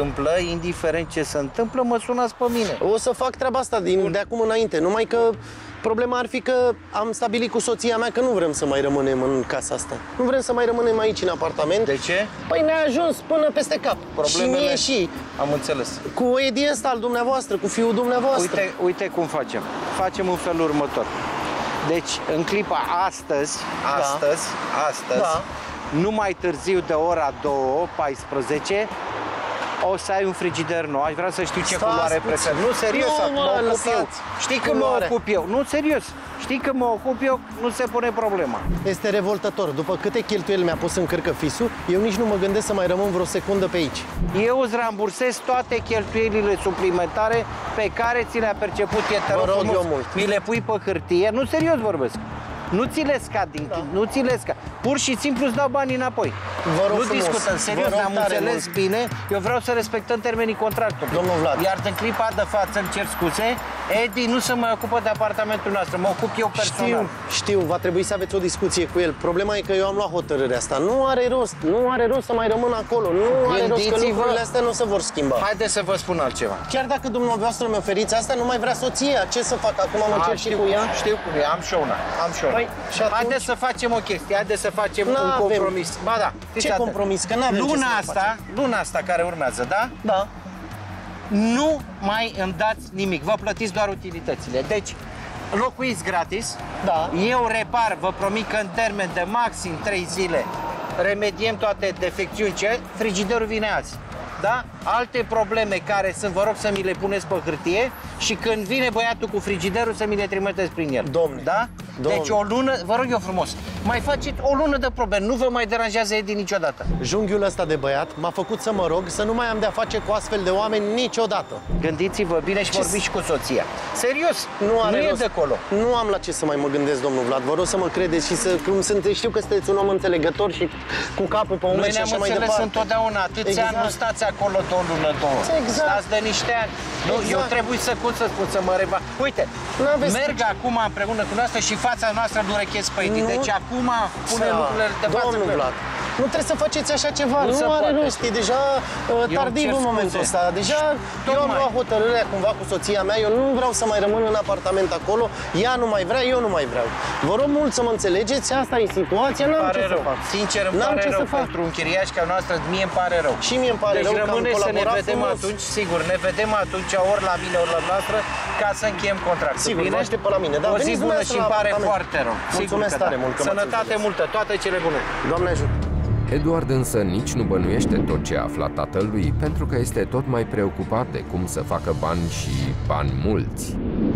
Indiferent ce se întâmplă, mă sunați pe mine. O să fac treaba asta de acum înainte, numai că Problema ar fi că am stabilit cu soția mea că nu vrem să mai rămânem în casa asta. Nu vrem să mai rămânem aici, în apartament. De ce? Păi ne-a ajuns până peste cap. Problemele... Și mie și... Am înțeles. Cu Edi ăsta al dumneavoastră, cu fiul dumneavoastră. Uite cum facem. Facem în felul următor. Deci, în clipa astăzi, Da. nu mai târziu de ora 2:14, o să ai un frigider nou. Aș vrea să știu ce culoare prefer. Nu, serios, mă ocup eu. Știi că mă ocup eu. Nu, serios. Știi că mă ocup eu, nu se pune problema. Este revoltător. După câte cheltuieli mi-a pus în cărcă fisul, eu nici nu mă gândesc să mai rămân vreo secundă pe aici. Eu îți rambursez toate cheltuielile suplimentare pe care ți le-a perceput Vă rog eu mult. Mi le pui pe hârtie. Nu, serios vorbesc. Nu ți le scad, nu ți le scad. Pur și simplu îți dau banii înapoi. Vă rog nu frumos. discutăm, serios, ne-am înțeles bine. Eu vreau să respectăm termenii contractului. Domnul Vlad. Iar în clipa de față îmi cer scuze, Edi nu se mai ocupă de apartamentul nostru, mă ocup eu personal. Știu, va trebui să aveți o discuție cu el. Problema e că eu am luat hotărârea asta. Nu are rost să mai rămân acolo. Nu are rost, că lucrurile astea nu se vor schimba. Haideți să vă spun altceva. Chiar dacă dumneavoastră mi oferiți asta, nu mai vrea soția. Ce să fac acum? Mă cer și cu ea? Știu cum e, am și una. Păi, haideți să facem o chestie, haideți să facem un compromis. Ba da. Ce compromis? Că n-avem luna asta care urmează, da? Da. Nu mai îmi dați nimic, vă plătiți doar utilitățile. Deci, locuiți gratis, da. Eu repar, vă promit că în termen de maxim 3 zile remediem toate defecțiuni ce frigiderul vine azi. Da? Alte probleme care sunt, vă rog să mi le puneți pe hârtie și când vine băiatul cu frigiderul să mi le trimiteți prin el. Domne. Da? Deci o lună, vă rog eu frumos, mai faceți o lună de probleme, nu vă mai deranjează Edi niciodată. Junghiul ăsta de băiat m-a făcut să mă rog să nu mai am de-a face cu astfel de oameni niciodată. Gândiți-vă bine și vorbiți și cu soția. Serios, nu e de acolo. Nu am la ce să mai mă gândesc, domnul Vlad. Vă rog să mă credeți și să, cum sunt, știu că sunteți un om înțelegător și cu capul pe umeri și așa mai departe. Noi ne-am înțeles întotdeauna, atâția ani nu stați acolo de o lună, două. Exact. Stați de niște ani. Nu, eu trebuie să, cum să spun, să mă reva. Uite, merg acum împreună cu noastră și fața noastră durechesc pe Edi. Deci acum punem lucrurile de față. Domnul Vlad, nu trebuie să faceți așa ceva. Nu are rost, e deja tardiv în momentul ăsta. Deja eu am luat hotărârea cumva cu soția mea. Eu nu vreau să mai rămân în apartament acolo. Ea nu mai vrea, eu nu mai vreau. Vă rog mult să mă înțelegeți, asta e situația, n-am ce să fac. Sincer, îmi pare rău pentru un chiriaș ca noastră, mie îmi pare rău. Și mie îmi pare rău că am rămâne să ne vedem frumos. atunci, sigur, ne vedem atunci ori la mine, ori la noastră, ca să încheiem contractul. Sigur, vă aștept pe la mine. O zi bună și îmi pare foarte rău. Mulțumesc tare mult că Sănătate multă, toate cele bune. Doamne ajută. Eduard însă nici nu bănuiește tot ce a aflat tatălui, pentru că este tot mai preocupat de cum să facă bani și bani mulți.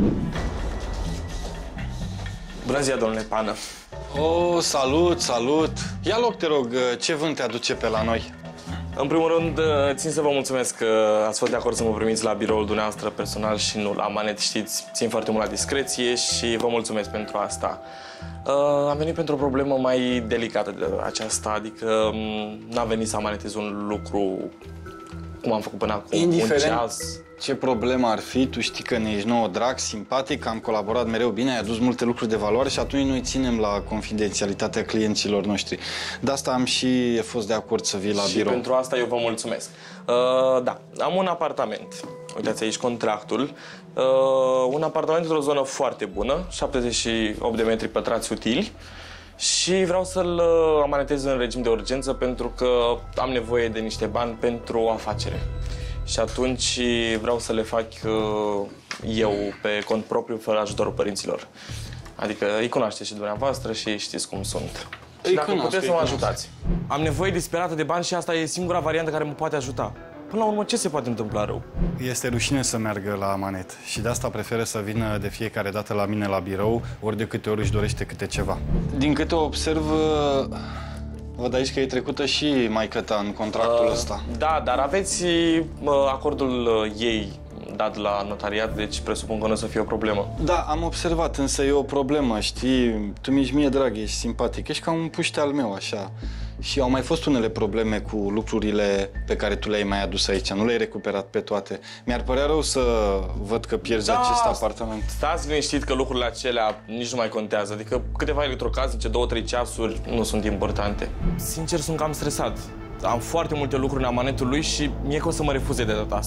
Bună ziua, domnule Pană! Oh, salut! Ia loc, te rog, ce vânt te aduce pe la noi? În primul rând, țin să vă mulțumesc că ați fost de acord să mă primiți la biroul dumneavoastră personal și nu la manet, știți, țin foarte mult la discreție și vă mulțumesc pentru asta. Am venit pentru o problemă mai delicată de aceasta, adică n-am venit să amanetez un lucru cum am făcut până acum, indiferent un ceas. Ce problemă ar fi, tu știi că ne ești nouă drag, simpatic, am colaborat mereu bine, ai adus multe lucruri de valoare și atunci noi ținem la confidențialitatea clienților noștri. De asta am și fost de acord să vii la birou. Și pentru asta eu vă mulțumesc. Da, am un apartament. Uitați aici contractul. Un apartament într-o zonă foarte bună, 78 de metri pătrați utili. Și vreau să-l amanetez în regim de urgență pentru că am nevoie de niște bani pentru o afacere. Și atunci vreau să le fac eu pe cont propriu, fără ajutorul părinților. Adică îi cunoașteți și dumneavoastră și știți cum sunt. Și dacă puteți să mă ajutați. Am nevoie disperată de bani și asta e singura variantă care mă poate ajuta. Până la urmă, ce se poate întâmpla rău? Este rușine să meargă la manet și de asta preferă să vină de fiecare dată la mine la birou, ori de câte ori își dorește câte ceva. Din câte observ, văd aici că e trecută și maică-ta în contractul ăsta. Da, dar aveți acordul ei dat la notariat, deci presupun că nu o să fie o problemă. Da, am observat, însă e o problemă, știi? Tu mi-ești mie drag, ești simpatic, ești ca un puște al meu, așa. Și au mai fost unele probleme cu lucrurile pe care tu le-ai mai adus aici, nu le-ai recuperat pe toate. Mi-ar părea rău să văd că pierzi acest apartament. Stați liniștit că lucrurile acelea nici nu mai contează, adică câteva electrocasnice, 2-3 ceasuri nu sunt importante. Sincer, sunt cam stresat. Am foarte multe lucruri în amanetul lui și mie că o să mă refuze de data asta.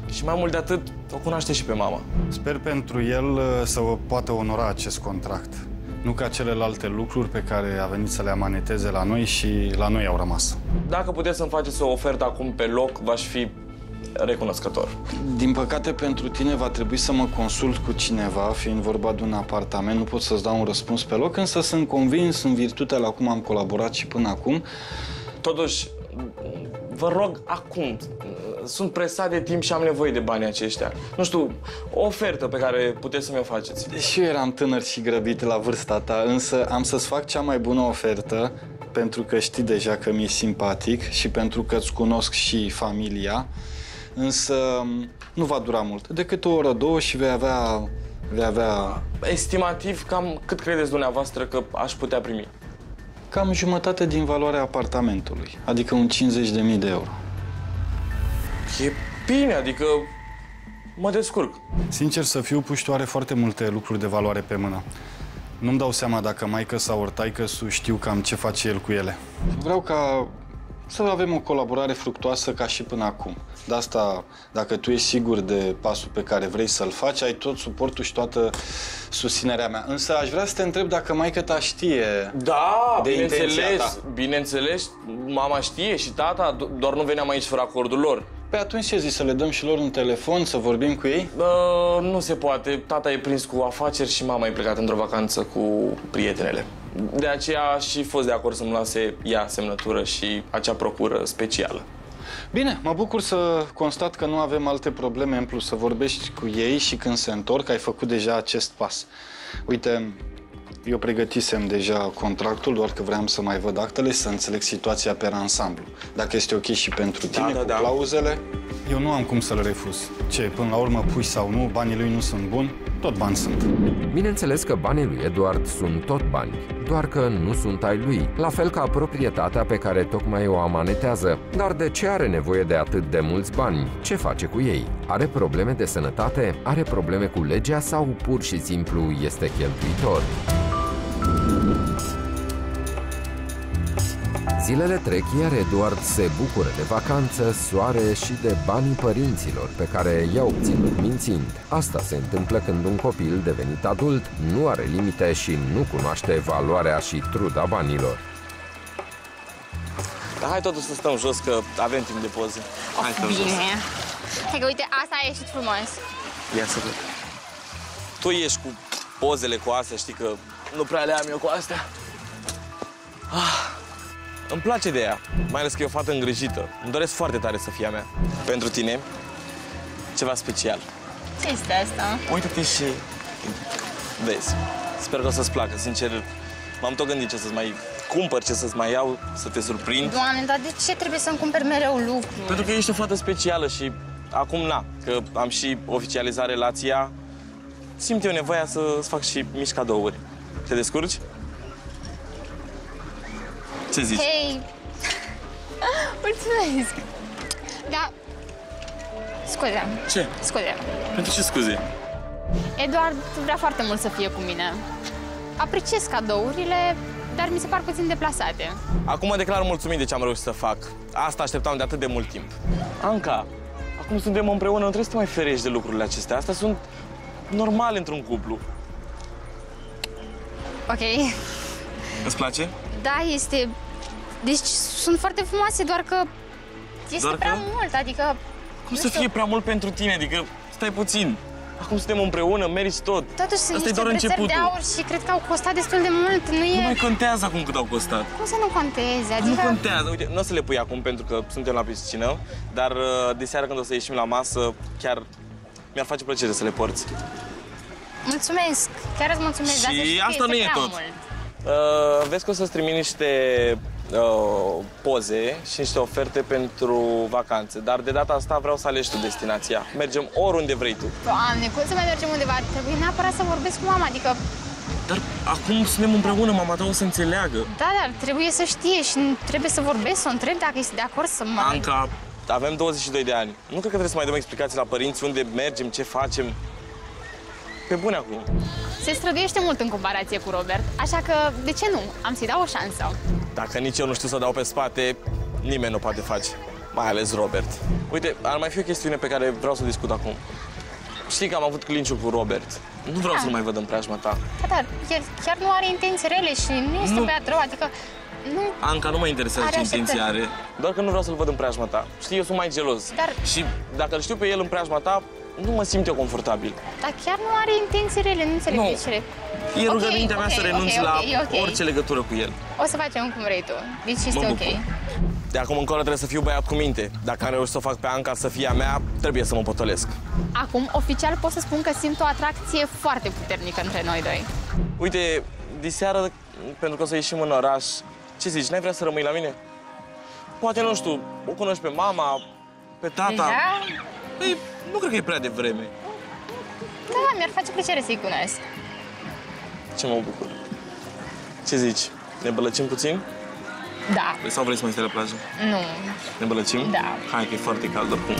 Și mai mult de atât, o cunoaște și pe mama. Sper pentru el să poată onora acest contract. Nu ca celelalte lucruri pe care a venit să le amaneteze la noi și la noi au rămas. Dacă puteți să-mi faceți o ofertă acum pe loc, v-aș fi recunoscător. Din păcate pentru tine va trebui să mă consult cu cineva, fiind vorba de un apartament, nu pot să-ți dau un răspuns pe loc, însă sunt convins, în virtutea la cum am colaborat și până acum. Totuși, vă rog acum, sunt presat de timp și am nevoie de banii aceștia. Nu știu, o ofertă pe care puteți să mi-o faceți. Și eu eram tânăr și grăbit la vârsta ta, însă am să-ți fac cea mai bună ofertă, pentru că știi deja că mi-e simpatic și pentru că îți cunosc și familia. Însă nu va dura mult, decât o oră, două și vei avea... Estimativ, cam cât credeți dumneavoastră că aș putea primi? Cam jumătate din valoarea apartamentului, adică un 50.000 de euro. E bine, adică mă descurc. Sincer să fiu, Puștiu are foarte multe lucruri de valoare pe mână. Nu-mi dau seama dacă maică sau ori taică-su știu cam ce face el cu ele. Vreau ca să avem o colaborare fructuoasă ca și până acum. De asta, dacă tu ești sigur de pasul pe care vrei să-l faci, ai tot suportul și toată susținerea mea. Însă aș vrea să te întreb dacă maică-ta știe de intenția ta. Bineînțeles, mama știe și tata, doar nu veneam aici fără acordul lor. Păi atunci ce zici, să le dăm și lor un telefon, să vorbim cu ei? Nu se poate. Tata e prins cu afaceri și mama e plecat într-o vacanță cu prietenele. De aceea aș fi fost de acord să-mi lase ea semnătură și acea procură specială. Bine, mă bucur să constat că nu avem alte probleme în plus, să vorbești cu ei și când se întorc ai făcut deja acest pas. Uite, eu pregătisem deja contractul, doar că vreau să mai văd actele și să înțeleg situația pe ansamblu. Dacă este ok și pentru tine, cu clauzele... Eu nu am cum să-l refuz. Ce, până la urmă, pui sau nu, banii lui nu sunt buni, tot bani sunt. Bineînțeles că banii lui Eduard sunt tot bani, doar că nu sunt ai lui, la fel ca proprietatea pe care tocmai o amanetează. Dar de ce are nevoie de atât de mulți bani? Ce face cu ei? Are probleme de sănătate? Are probleme cu legea sau pur și simplu este cheltuitor? Zilele trec, iar Eduard se bucură de vacanță, soare și de banii părinților pe care i-a obținut mințind. Asta se întâmplă când un copil devenit adult nu are limite și nu cunoaște valoarea și truda banilor. Dar hai totuși să stăm jos, că avem timp de poze. Hai stăm jos. Hai că uite, asta a ieșit frumos. Ia să văd. Tu ești cu pozele cu astea, știi că nu prea le am eu cu astea. Îmi place de ea, mai ales că e o fată îngrijită. Îmi doresc foarte tare să fie a mea. Pentru tine, ceva special. Ce este asta? Uite-te și vezi. Sper că o să-ți placă, sincer. M-am tot gândit ce să-ți mai cumpăr, ce să-ți mai iau, să te surprind. Doamne, dar de ce trebuie să-mi cumperi mereu lucruri? Pentru că ești o fată specială și acum, că am și oficializat relația, simt eu nevoia să-ți fac și mici cadouri. Te descurci? Ce zici? Hei! Mulțumesc! Da... Scuze. Ce? Scuze. Pentru ce scuze? Eduard vrea foarte mult să fie cu mine. Apreciez cadourile, dar mi se par puțin deplasate. Acum mă declar mulțumit de ce am reușit să fac. Asta așteptam de atât de mult timp. Anca, acum suntem împreună, nu trebuie să te mai ferești de lucrurile acestea. Astea sunt normale într-un cuplu. Ok. Îți place? Da, este... Deci sunt foarte frumoase, doar că este prea mult, adică... Cum să fie prea mult pentru tine? Adică, stai puțin. Acum suntem împreună, meriți tot. Totuși sunt niște brățări de aur și cred că au costat destul de mult, nu e... Nu mai contează acum cât au costat. Cum să nu conteze? Adică... Nu contează, uite, nu o să le pui acum pentru că suntem la piscină, dar de seară când o să ieșim la masă, chiar mi-ar face plăcere să le porți. Mulțumesc, chiar îți mulțumesc, dar și asta nu e tot. Vezi că o să-ți trimit niște poze și niște oferte pentru vacanțe, dar de data asta vreau să alegi tu destinația. Mergem oriunde vrei tu. Doamne, cum să mai mergem undeva? Trebuie neapărat să vorbesc cu mama, adică... Dar acum suntem împreună, mama ta o să înțeleagă. Da, dar trebuie să știe și trebuie să vorbesc, să o întreb dacă este de acord să mă... Anca, avem 22 de ani. Nu cred că trebuie să mai dăm explicații la părinți unde mergem, ce facem. Pe bune acum. Se străduiește mult în comparație cu Robert, așa că, de ce nu? Am să-i dau o șansă. Dacă nici eu nu știu să dau pe spate, nimeni nu poate face. Mai ales Robert. Uite, ar mai fi o chestiune pe care vreau să discut acum. Știi că am avut clinciul cu Robert. Nu vreau să-l mai văd în preajma ta. Da, dar el chiar nu are intenții rele și nu este băiat rău, adică nu... Anca, nu mă interesează ce intenții are, doar că nu vreau să-l văd în preajma ta. Știi, eu sunt mai gelos. Și dacă îl știu pe el în preajma ta, nu mă simt eu confortabil. Dar chiar nu are intenții rele, nu înțeleg de ce. E rugămintea mea să renunți la orice legătură cu el. O să facem cum vrei tu, deci este ok. De acum încolo trebuie să fiu băiat cu minte. Dacă am reușit să o fac pe Anca să fie a mea, trebuie să mă potolesc. Acum, oficial pot să spun că simt o atracție foarte puternică între noi doi. Uite, diseară, pentru că o să ieșim în oraș, ce zici, n-ai vrea să rămâi la mine? Poate, nu știu, o cunoști pe mama, pe tata. Deja? Păi, nu cred că e prea devreme. Da, mi-ar face plăcere să-i cunosc. Ce mă bucur. Ce zici, ne bălăcim puțin? Da. Sau vrei să mai stai la plajă? Nu. Ne bălăcim? Da. Hai, că e foarte cald oricum.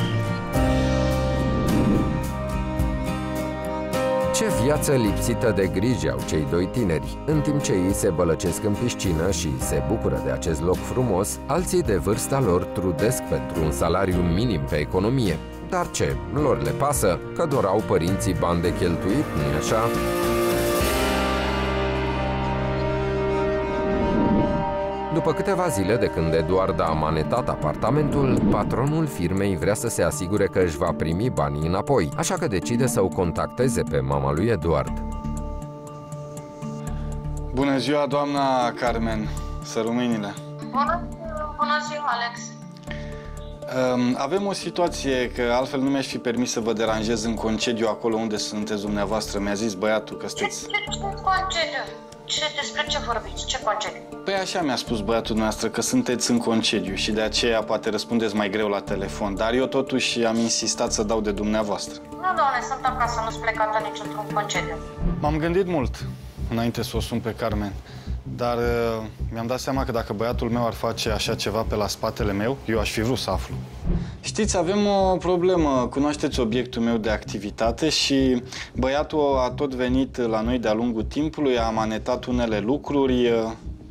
Ce viață lipsită de griji au cei doi tineri. În timp ce ei se bălăcesc în piscină și se bucură de acest loc frumos, alții de vârsta lor trudesc pentru un salariu minim pe economie. Dar ce? Lor le pasă că doar au părinții bani de cheltuit, nu-i așa? După câteva zile de când Eduard a manetat apartamentul, patronul firmei vrea să se asigure că își va primi banii înapoi, așa că decide să o contacteze pe mama lui Eduard. Bună ziua, doamna Carmen, să rămâinile. Bună ziua, Alex. Avem o situație că altfel nu mi-aș fi permis să vă deranjez în concediu acolo unde sunteți dumneavoastră. Mi-a zis băiatul că sunteți... Ce concediu? Despre ce vorbiți? Ce concediu? Păi așa mi-a spus băiatul noastră, că sunteți în concediu și de aceea poate răspundeți mai greu la telefon. Dar eu totuși am insistat să dau de dumneavoastră. Nu, doamne, sunt acasă, nu-s plecată nici într-un concediu. M-am gândit mult înainte să o sun pe Carmen. Dar mi-am dat seama că dacă băiatul meu ar face așa ceva pe la spatele meu, eu aș fi vrut să aflu. Știți, avem o problemă. Cunoașteți obiectul meu de activitate și băiatul a tot venit la noi de-a lungul timpului, a manetat unele lucruri.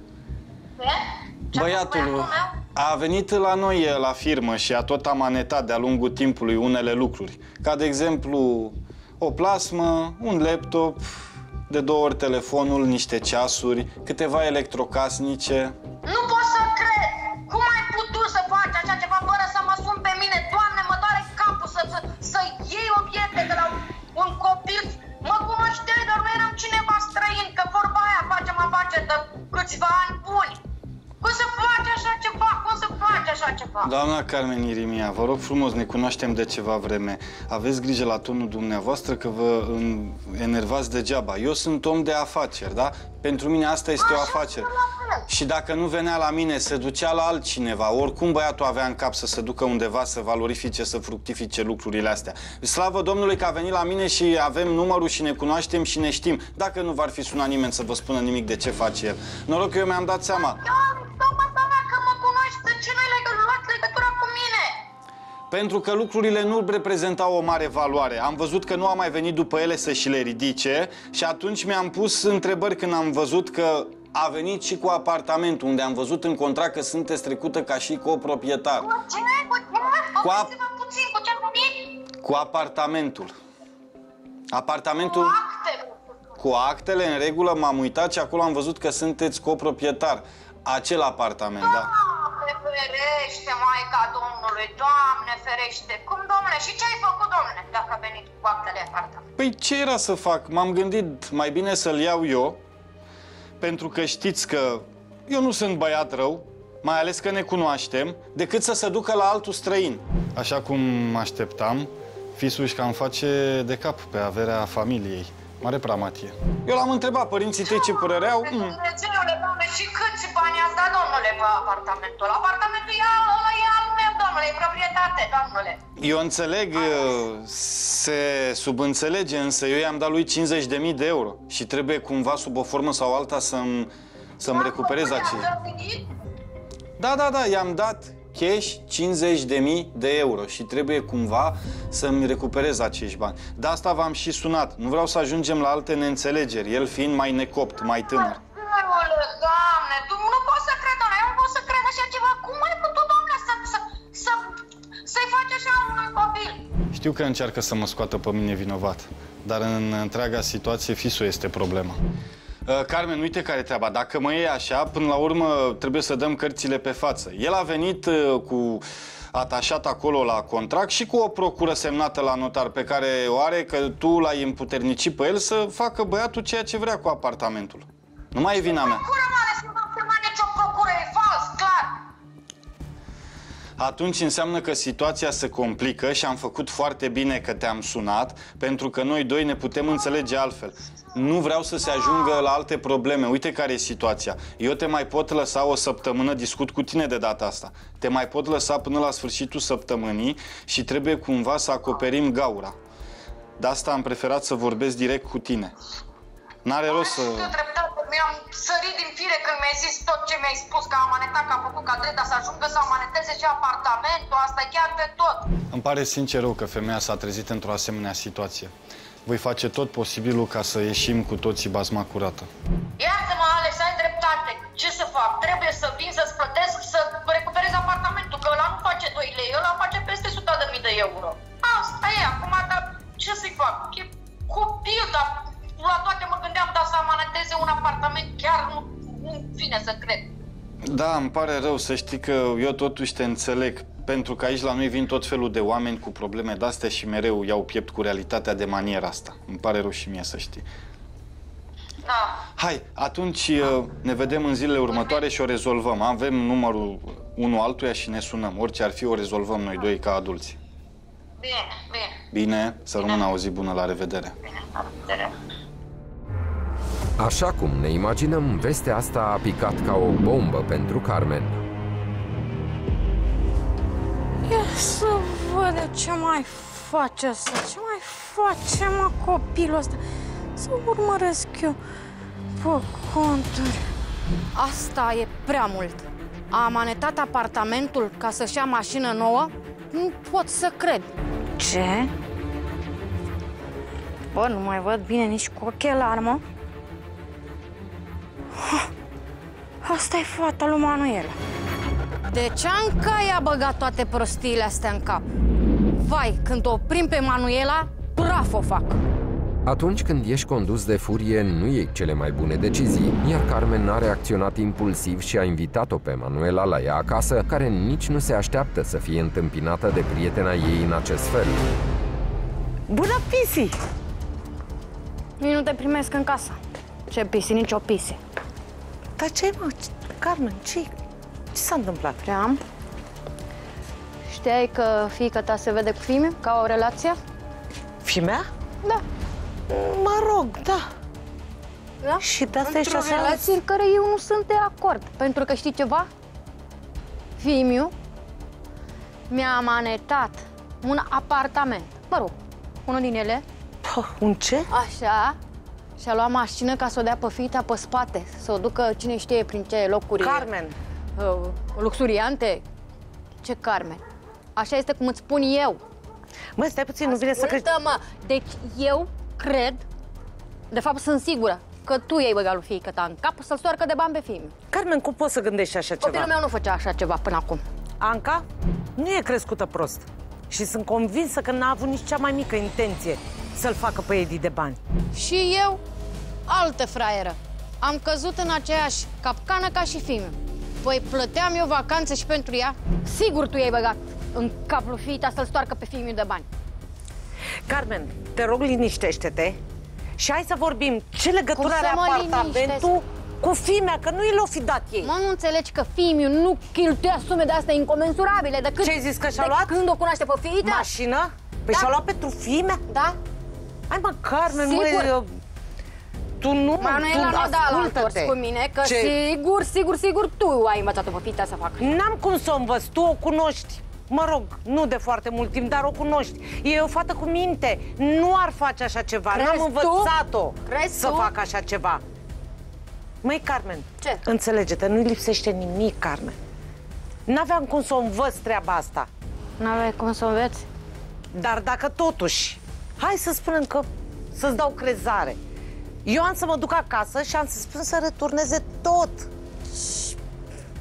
Băiatul a venit la noi la firmă și a tot amanetat de-a lungul timpului unele lucruri. Ca de exemplu, o plasmă, un laptop, de 2 ori telefonul, niște ceasuri, câteva electrocasnice. Nu pot să cred! Cum ai putut să faci așa ceva fără să mă sun pe mine? Doamne, mă doare capul să iei obiecte de la un copil. Mă cunoșteai, dar nu eram cineva străin, că vorba aia facem afaceri de câțiva ani buni. Cum să faci așa ceva? Cum să faci așa ceva? Doamna Carmen Irimia, vă rog frumos, ne cunoaștem de ceva vreme. Aveți grijă la tonul dumneavoastră că vă enervați degeaba. Eu sunt om de afaceri, da? Pentru mine asta este o afacere. Și dacă nu venea la mine, se ducea la altcineva. Oricum băiatul avea în cap să se ducă undeva, să valorifice, să fructifice lucrurile astea. Slavă Domnului că a venit la mine și avem numărul și ne cunoaștem și ne știm. Dacă nu v-ar fi sunat nimeni să vă spună nimic de ce face el. Noroc că eu mi-am dat seama. Că mă cunoști, de ce nu-ai luat legătura cu mine? Pentru că lucrurile nu reprezentau o mare valoare. Am văzut că nu a mai venit după ele să și le ridice și atunci mi-am pus întrebări când am văzut că a venit și cu apartamentul, unde am văzut în contract că sunteți trecută ca și coproprietar. Cu ce? Cu ce am venit? Cu apartamentul. Apartamentul... Cu actele în regulă, m-am uitat și acolo am văzut că sunteți coproprietar. Acel apartament, da? Doamne ferește, Maica Domnului, Doamne ferește! Cum, domnule? Și ce ai făcut, domnule, dacă a venit cu actele apartament? Păi ce era să fac? M-am gândit mai bine să-l iau eu, pentru că știți că eu nu sunt băiat rău, mai ales că ne cunoaștem, decât să se ducă la altul străin. Așa cum așteptam, fisuși cam face de cap pe averea familiei. Mare pramatie. Eu l-am întrebat părinții tăi ce părere au. Dumnezeule, doamne, și câți bani ați dat, domnule, pe apartamentul? Apartamentul ăla e al meu, domnule, e proprietate, domnule. Eu înțeleg, se subînțelege, însă eu i-am dat lui 50.000 de euro și trebuie cumva, sub o formă sau alta, să-mi recuperez acești. Da, i-am dat cash 50.000 de euro și trebuie cumva să-mi recuperez acești bani. De asta v-am și sunat. Nu vreau să ajungem la alte neînțelegeri, el fiind mai necopt, mai tânăr. Doamne, tu nu poți să cred, doamne, eu nu pot să cred așa ceva. Cum ai putut, doamne, să Știu că încearcă să mă scoată pe mine vinovat, dar în întreaga situație fisul este problema. Carmen, uite care e treaba. Dacă mă iei așa, până la urmă trebuie să dăm cărțile pe față. El a venit cu atașat acolo la contract și cu o procură semnată la notar pe care o are, că tu l-ai împuternicit pe el să facă băiatul ceea ce vrea cu apartamentul. Nu mai e vina mea. Atunci înseamnă că situația se complică și am făcut foarte bine că te-am sunat, pentru că noi doi ne putem înțelege altfel. Nu vreau să se ajungă la alte probleme. Uite care e situația. Eu te mai pot lăsa o săptămână, discut cu tine de data asta. Te mai pot lăsa până la sfârșitul săptămânii și trebuie cumva să acoperim gaura. De asta am preferat să vorbesc direct cu tine. N-are rost să... Mi-am sărit din fire când mi-ai zis tot ce mi-ai spus, că am manetat, că a făcut ca Dreda să ajungă să amaneteze și apartamentul, asta e chiar de tot. Îmi pare sincer rău că femeia s-a trezit într-o asemenea situație. Voi face tot posibilul ca să ieșim cu toții bazma curată. Iartă-mă, Alex, ai dreptate. Ce să fac? Trebuie să vin să-ți plătesc, să recuperez apartamentul, că ăla nu face 2 lei, ăla face peste 100.000 de euro. Asta e, acum, dar ce să-i fac? E copil, dar... La toate mă gândeam, dar să amaneteze un apartament, chiar nu vine să cred. Da, îmi pare rău, să știi că eu totuși te înțeleg, pentru că aici la noi vin tot felul de oameni cu probleme de-astea și mereu iau piept cu realitatea de maniera asta. Îmi pare rău și mie, să știi. Da. Hai, atunci ne vedem în zilele următoare și o rezolvăm. Avem numărul unul altuia și ne sunăm. Orice ar fi, o rezolvăm noi doi ca adulți. Bine, bine. Bine, să rămână o zi bună, la revedere. Bine, la revedere. Așa cum ne imaginăm, vestea asta a picat ca o bombă pentru Carmen. Ia să văd ce mai face asta, ce mai face, mă, copilul ăsta. Să urmăresc eu pe conturi. Asta e prea mult. A amanetat apartamentul ca să-și ia mașină nouă? Nu pot să cred. Ce? Bă, nu mai văd bine nici cu ochelari, mă. Asta e fata lui Manuela. De ce Anca i-a băgat toate prostiile astea în cap? Vai, când o oprim pe Manuela, praf o fac. Atunci când ești condus de furie, nu iei cele mai bune decizii, iar Carmen a reacționat impulsiv și a invitat-o pe Manuela la ea acasă, care nici nu se așteaptă să fie întâmpinată de prietena ei în acest fel. Bună, Pisi! Nu te primesc în casă. Ce Pisi, nici o Pisi. Dar ce, mă, Carmen, ce s-a întâmplat? Știam. Știai că fiica ta se vede cu Fimiu, ca o relație? Fimea? Da. Mă rog, da. Da? Și de asta ești într-o așa... relație în care eu nu sunt de acord. Pentru că știi ceva? Fimiu mi-a manetat un apartament. Mă rog, unul din ele. Un ce? Așa. Și-a luat mașină ca să o dea pe fiita pe spate. Să o ducă cine știe prin ce locuri... Carmen! Luxuriante. Ce Carmen? Așa este cum îți spun eu. Mă, stai puțin, nu vine să crezi... Ascultă-mă! Deci eu cred, de fapt sunt sigură, că tu i-ai băgat lui fiică ta în cap să-l stoarcă de bani pe Fimiu. Carmen, cum poți să gândești așa ceva? Copilul meu nu făcea așa ceva până acum. Anca nu e crescută prost. Și sunt convinsă că n-a avut nici cea mai mică intenție să-l facă pe Edi de bani. Și eu, altă fraieră. Am căzut în aceeași capcană ca și Fimiu. Păi plăteam eu vacanțe și pentru ea? Sigur tu i-ai băgat în cap lui fiita să-l stoarcă pe Fimiu de bani. Carmen, te rog, liniștește-te și hai să vorbim. Ce legătură are apartamentul cu Fimea, că nu i l-o fi dat ei? Mă, nu înțelegi că Fimiu nu cheltuia sume de astea incomensurabile de când... Ce ai zis, că și-a luat? Când o cunoaște pe fiița? Mașină? Păi da. Și-a luat pentru Fimea? Da. Hai mă, Carmen, sigur. Tu nu, Manuela nu da la întors cu mine, că sigur tu ai învățat-o pe fiița să facă. N-am cum să o învăț, tu o cunoști. Mă rog, nu de foarte mult timp, dar o cunoști. E o fată cu minte, nu ar face așa ceva. N-am învățat-o să facă așa ceva. Măi, Carmen, ce? Înțelege-te, nu-i lipsește nimic, Carmen. N-aveam cum să o învăț treaba asta. N-aveai cum să o înveți? Dar dacă totuși, hai să spunem că să-ți dau crezare. Eu am să mă duc acasă și am să spun să returneze tot.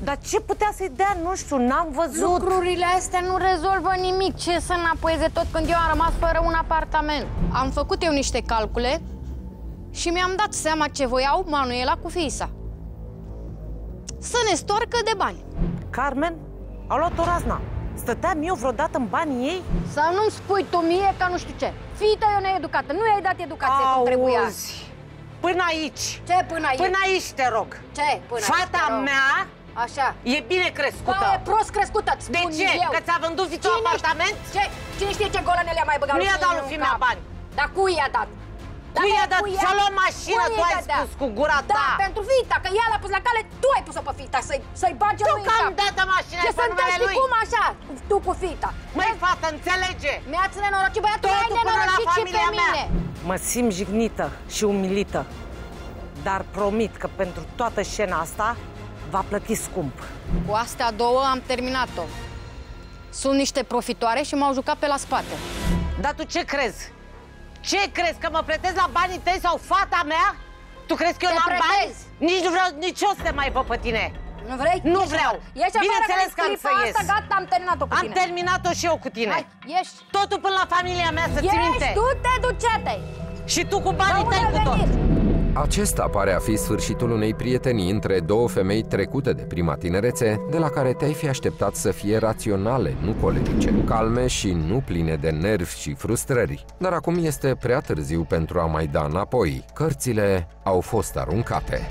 Dar ce putea să-i dea? Nu știu, n-am văzut. Lucrurile astea nu rezolvă nimic. Ce să înapoieze tot când eu am rămas fără un apartament? Am făcut eu niște calcule și mi-am dat seama ce voiau Manuela cu fiisa. Să ne stoarcă de bani. Carmen, au luat-o razna. Stăteam eu vreodată în banii ei? Să nu-mi spui tu mie că nu știu ce. Fiita e needucată, nu i-ai dat educație cum trebuia. Până aici. Ce până aici? Până aici, te rog. Ce până aici? Fata mea așa e bine crescută. Bă, e prost crescută, de ce? Eu. Că ți-a vândut fițul apartament? Cine știe ce golănele a mai băgat? Nu i-a dat lui fimea bani. Dar cui i-a dat? Cui i-a dat? Și-a luat mașină, tu ai spus cu gura ta. Da, pentru fiita, că ea l-a pus la cale, tu ai pus-o pe fiita, să-i bage lui în cap. Tu că am dat mașina pe numele lui. Cum așa, tu cu fiita? Măi, fată, înțelege? Mi-ați nenorocit, băiatul, ai nenorocit și pe mine. Mă simt jignită și umilită, dar promit că pentru toată scena asta va plăti scump. Cu astea două am terminat-o. Sunt niște profitoare și m-au jucat pe la spate. Dar tu ce crezi? Ce crezi? Că mă pretezi la banii tăi sau fata mea? Tu crezi că eu n-am bani? Nici nu vreau, nici eu să te mai văd pe tine. Nu vrei? Nu vreau. Bineînțeles că am să ies. Asta, gata, am terminat-o cu tine. Am terminat-o și eu cu tine. Hai, ieși. Totul până la familia mea, să ții minte. Ieși, du-te, duce-te. Și tu cu banii tăi cu tot. Acesta pare a fi sfârșitul unei prietenii între două femei trecute de prima tinerețe, de la care te-ai fi așteptat să fie raționale, nu colerice, calme și nu pline de nervi și frustrări. Dar acum este prea târziu pentru a mai da înapoi. Cărțile au fost aruncate.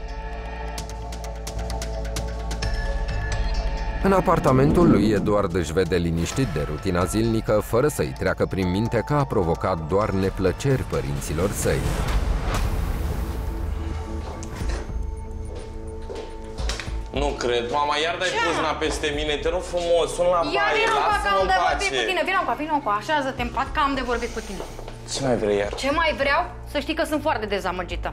În apartamentul lui, Eduard își vede liniștit de rutina zilnică, fără să-i treacă prin minte că a provocat doar neplăceri părinților săi. Nu cred. Mama, iar dai puzna peste mine, te rog frumos, sun la baie, lasă-mă în pace. Vino cu așează-te în pat, că am de vorbit cu tine. Ce mai vrei iar? Ce mai vreau? Să știi că sunt foarte dezamăgită.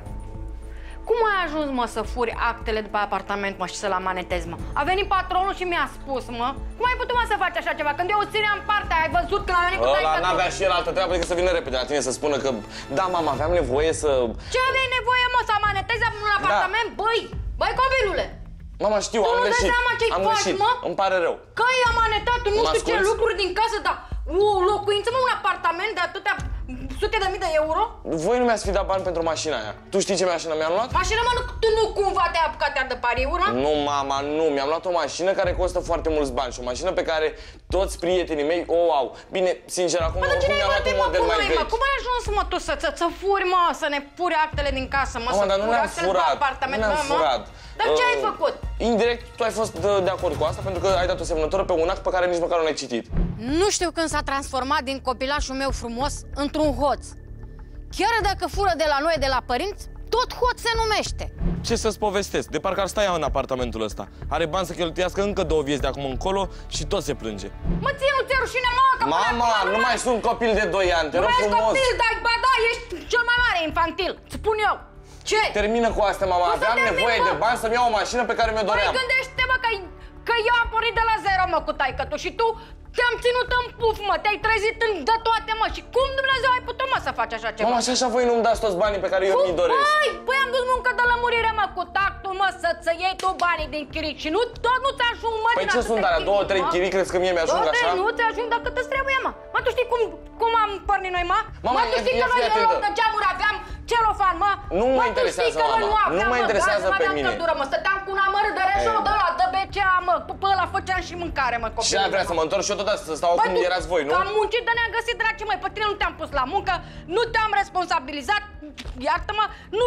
Cum ai ajuns, mă, să furi actele de pe apartament, mă, și să-l amanetezi, mă? A venit patronul și mi-a spus, mă, cum ai putut, mă, să faci așa ceva? Când eu îți țineam partea, ai văzut că a venit cu taică? Ăla n-avea și el altă treabă decât să vină repede la tine să spună că, da, mama, aveam nevoie să... Ce aveai nevoie, mă, să amanetezi un apartament? Băi, copilule! Mama, știu, am greșit. Am greșit. Îmi pare rău. Că ai amanetat nu știu ce lucruri din casă, dar o locuință, mă, un apartament de atâtea sute de mii de euro? Voi nu mi-ați fi dat bani pentru mașina aia. Tu știi ce mașină mi-am luat? Mașină, mă, tu nu cumva te-ai apucat iar de pariuri, mă? Nu, mama, nu. Mi-am luat o mașină care costă foarte mulți bani și o mașină pe care toți prietenii mei o au. Bine, sincer, acum mi-am luat un model mai vechi. Cum ai ajuns, mă, tu să furi, mă, să ne furi actele din casă, mă, să furi actele din apartament, mă? Dar ce ai făcut? Indirect, tu ai fost de acord cu asta pentru că ai dat o semnătură pe un act pe care nici măcar nu l-ai citit. Nu știu când s-a transformat din copilașul meu frumos într-un hoț. Chiar dacă fură de la noi, de la părinți, tot hoț se numește. Ce să-ți povestesc? De parcă ar sta ea în apartamentul ăsta. Are bani să cheltuiască încă 2 vieți de acum încolo și tot se plânge. Mă, ție nu ți-e rușine, mă, că mama, nu mai sunt copil de 2 ani, te rog frumos. Nu ești copil, da, ești cel mai mare infantil, spun eu. Ce? Termină cu astea, mama. Aveam nevoie de bani să-mi iau o mașină pe care mi-o doream. Păi gândește, mă, că eu am pornit de la zero, mă, cu taică-tu și tu te-am ținut în puf, mă, te-ai trezit de toate, mă. Și cum Dumnezeu ai putut, mă, să faci așa ceva? Mama, și așa voi nu-mi dați toți banii pe care eu mi-i doresc. Păi am dus muncă de lămurire, mă, cu tactul, mă, să iei tu banii din chiric și nu, tot nu ți-ajung, mă, Păi ce sunt alea, 2-3 chiric, crezi că mie mi-ajung așa? Nu ți-ajung dacă îți trebuie, mă. Mă, tu știi cum am pornit noi, mă? Mama, tu știi că noi în loc de geamuri aveam celofan, mă? Nu mă interesează, mama, nu mă interesează pe mine. Mă, stăteam cu un amăr de reșou de ăla, de BCA, mă, pe ăla făceam și mâncare, mă, copil. Și ai vrea să mă întorc și eu tot să stau cum erați voi, nu? Că am muncit de ne-am găsit, dragi, măi, pe tine nu te-am pus la muncă, nu te-am responsabilizat, iartă-mă, nu,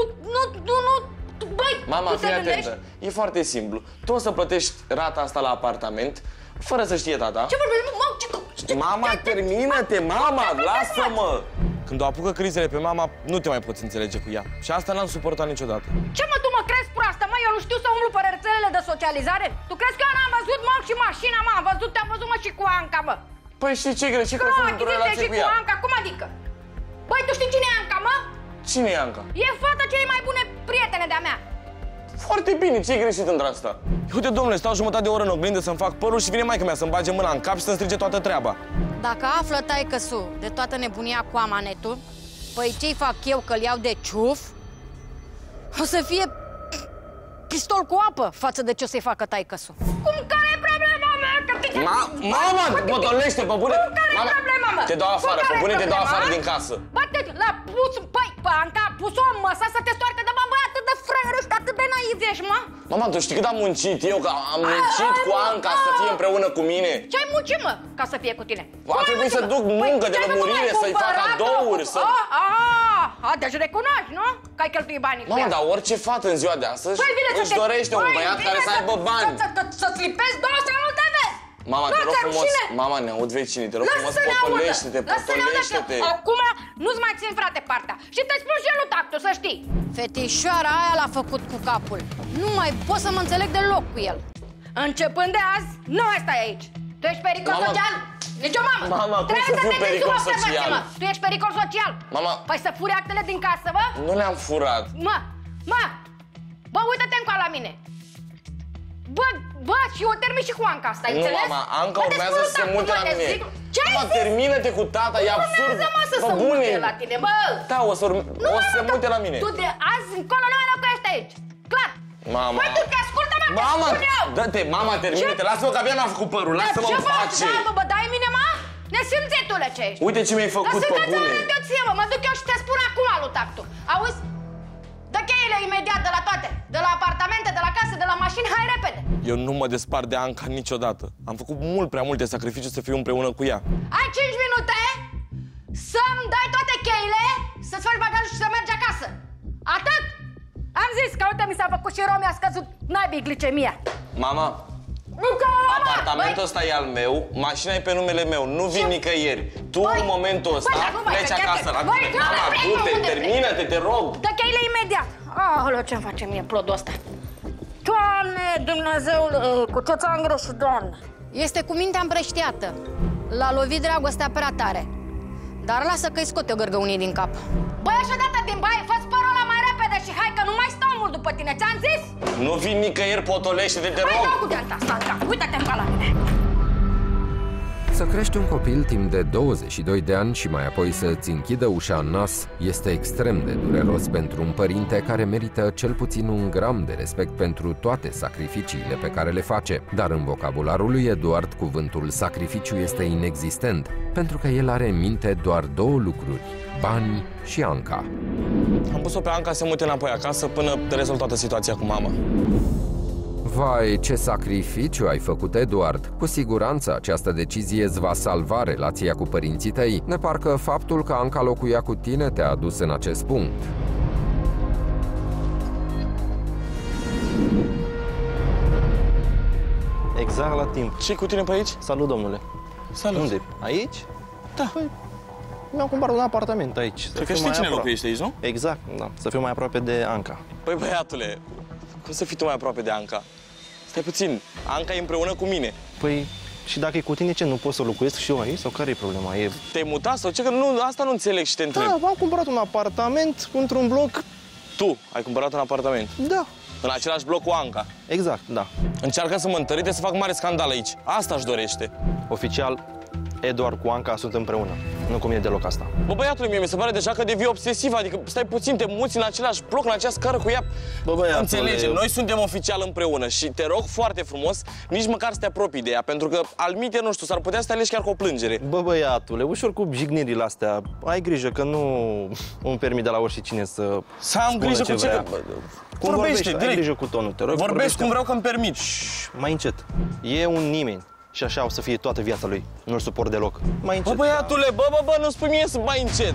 băi, mama, fii atentă, e foarte simplu. Tu o să plătești rata asta la apartament, fără să știe tata. Ce vorbești, mă? Mama, termină-te, mama, lasă-mă! Când o apucă crizele pe mama, nu te mai poți înțelege cu ea. Și asta n-am suportat niciodată. Ce, mă, tu mă crezi proastă, mă? Eu nu știu să umblu pe rețelele de socializare? Tu crezi că eu n-am văzut, mă, și mașina, mă? Am văzut, te-am văzut, mă, și cu Anca, mă. Păi și ce greșit că sunt într-o relație cu ea? cu Anca, cum adică? Băi, tu știi cine e Anca, mă? Cine e Anca? E fata cele mai bune prietene de-a mea. Foarte bine, ce-i greșit într-asta? Uite, domnule, stau jumătate de oră în oglindă să-mi fac părul și vine maică mea să-mi bage mâna în cap și să-mi strige toată treaba. Dacă află taică-su de toată nebunia cu amanetul, păi ce-i fac eu, că-l iau de ciuf? O să fie pistol cu apă față de ce o să-i facă taică-su. Cum, care e problema mea? Mama, potolește, pe bune! Care e problema mea? Te dau afară, pe bune te dau afară din casă. Bate, la pus, păi, Anca, a pus-o în măsa să te stoarte, dar mă, băi, atât de fraier ăștia, atât de naiv ești, mă? Mama, tu știi cât am muncit eu, că am muncit cu Anca să fie împreună cu mine? Ce-ai muncit, mă, ca să fie cu tine? A trebuit să duc muncă de lămurire, să-i fac cadouri, să... Deci recunoști, nu? Că ai cheltuit banii cu ea. Mama, dar orice fată în ziua de astăzi își dorește un băiat care să aibă bani. Să-ți lipezi 2 să nu te vezi. Mama, te rog frumos, mama, ne aud vecinii, te rog frumos, potolește-te, potolește-te. Acum nu-ți mai țin, frate, partea. Și te-ai spus și el lui tactul, să știi. Fetișoara aia l-a făcut cu capul. Nu mai pot să mă înțeleg deloc cu el. Începând de azi, nu mai stai aici. Tu ești pericol social? Nici o mamă! Mama, cum să fiu pericol social? Tu ești pericol social? Mama... Păi să furi actele din casă, bă? Nu le-am furat. Bă, uită-te încă la mine. Bă, și eu termin și cu Anca asta, ai înțeles? Nu, mama, Anca urmează să se mute la mine. Ce ai zis? Termină-te cu tata, e absurd. Urmează, mă, să se mute la tine, bă! Da, o să se mute la mine. Tu de azi încolo nu mai locuiești aici, clar. Mama... Băi, tu te ascultă-mă, te spun eu! Dă-te, mama, termină-te, lasă-mă că abia mi-am făcut părul, lasă-mă în pace! Bă, dai mine, mă? Nesimțitule ce ești! Uite ce mi-ai făcut, pe bune! Mă duc eu și te spun acum lui tactul. Auzi? Dă cheile imediat de la toate. De la apartamente, de la case, de la mașini, hai repede. Eu nu mă despart de Anca niciodată. Am făcut mult prea multe sacrificii să fiu împreună cu ea. Ai 5 minute să-mi dai toate cheile, să-ți faci bagajul și să mergi acasă. Atât! Am zis că uite, mi s-a făcut și rău, mi-a scăzut naibii glicemia. Mama, apartamentul ăsta e al meu, mașina e pe numele meu, nu vin nicăieri. Tu în momentul ăsta pleci acasă la tine. Mama, du-te, termină-te, te rog. Dă cheile imediat. Aoleu, ce-mi face mie plodul ăsta? Doamne, Dumnezeule, cu ce ți-am greșit, Doamne? Este cu mintea împrăștiată. L-a lovit dragostea prea tare. Dar lasă că-i scoate gărgăunii din cap. Băi, așa dată din baie, fă-ți părul ăla mai repede și hai că nu mai stau mult după tine, ți-am zis? Nu vin nicăieri, potolește-te, te rog. Hai, dau cu de-asta, Sandra, uite-te încă la mine. Să crești un copil timp de 22 de ani și mai apoi să-ți închidă ușa în nas este extrem de dureros pentru un părinte care merită cel puțin un gram de respect pentru toate sacrificiile pe care le face. Dar în vocabularul lui Eduard, cuvântul sacrificiu este inexistent, pentru că el are în minte doar 2 lucruri, bani și Anca. Am pus-o pe Anca să mute înapoi acasă până rezolv toată situația cu mama. Vai, ce sacrificiu ai făcut, Eduard! Cu siguranță această decizie îți va salva relația cu părinții tăi. De parcă faptul că Anca locuia cu tine te-a adus în acest punct. Exact la timp. Ce cu tine pe aici? Salut, domnule. Salut. Unde? Aici? Da. Păi, mi-am cumpărat un apartament aici. Cred că știi cine locuiește aici, nu? Exact, da. Să fiu mai aproape de Anca. Păi, băiatule, cum să fii tu mai aproape de Anca? Stai puțin, Anca e împreună cu mine. Păi, și dacă e cu tine, ce, nu pot să locuiesc și eu aici? Sau care e problema? Te-ai mutat sau ce? Că nu, asta nu înțeleg și te întreb. Da, am cumpărat un apartament într-un bloc. Tu ai cumpărat un apartament? Da. În același bloc cu Anca? Exact, da. Încearcă să mă întărite să fac mare scandal aici. Asta își dorește. Oficial, Eduard cu Anca sunt împreună. Nu cu mine deloc asta. Bă, băiatule, mie mi se pare deja că devii obsesiv. Adică stai puțin, te muți în același bloc, în aceeași scară cu ea. Bă, băiatule... Înțelege, noi suntem oficial împreună și te rog foarte frumos, nici măcar să te apropii de ea, pentru că alminte, nu știu, s-ar putea să te alegi chiar cu o plângere. Bă, băiatule, ușor cu jignirile astea. Ai grijă că nu îmi permit de la oricine să am grijă cu ce? Cum vorbești, direct. Ai grijă cu tonul, te rog. Vorbești cum vreau că îmi permit. Mai încet. E un nimeni. Și așa o să fie toată viața lui. Nu-l suport deloc. Mai încet. Bă, băiatule, bă, nu spui mie să mai încet.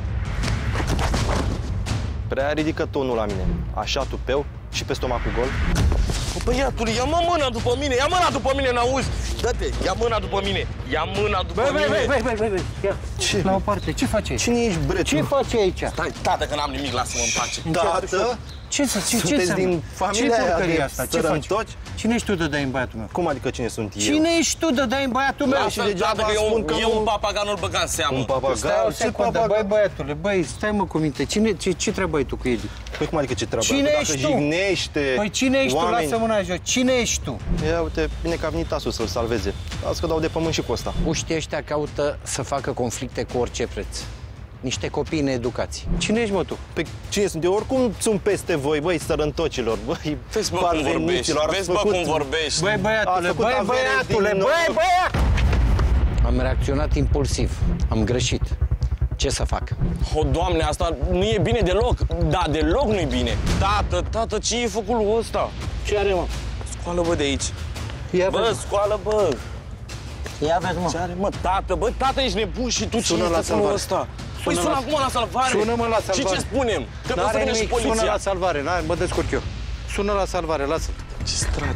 Prea ridică tonul la mine. Așa tupeu și pe stomacul gol. Bă, băiatule, ia-mă mâna după mine, ia mâna după mine, n-auzi? Dă-te, ia mâna după mine, ia mâna după mine. Băi, ia. Ce? La o parte, ce faci aici? Cine ești, bre? Ce faci aici? Stai, tată, că n-am nimic, lasă-mă în pace. Tată? Sunteți din familia aia de sărăntoci? Cine ești tu de dai în băiatul meu? Cum adică cine sunt eu? Cine ești tu de dai în băiatul meu? Lasă-l, tată, că eu un papagal nu-l băga în seamă. Un papagal? Ce papagal? Băi, băiatule, băi, stai mă cu minte. Ce treabă ai tu cu Edi? Păi cum adică ce treabă? Cine ești tu? Jignește. Păi cine ești tu? Lasă mâna jos. Cine ești tu? Ia uite, bine că a venit tasul să-l salveze. Azi că dau de pământ și cu ăsta. Puștii ăștia caută să facă conflicte cu orice preț. niște copii în educație. Cine ești, mă, tu? Pe cine sunt eu? Oricum sunt peste voi, băi, sărăntocilor, băi, vezi, bă, cum vorbești, vezi, bă, cum vorbești. Băi, băiatule, băi! Am reacționat impulsiv, am greșit. Ce să fac? O, Doamne, asta nu e bine deloc. Da, deloc nu e bine. Tată, ce e făcut ăsta? Ce are, mă? Scoală, bă, de aici. Ia bă, scoală, bă. Ia vezi, mă. Ce are, mă, tată, ești nebun și tu ce e făcut ăsta? Păi sună acum la salvare. Sună-mă la salvare. Și ce spunem? Că n-are să vină nimic, și poliția. sună la salvare, mă descurc eu. Sună la salvare, lasă. Ce strat.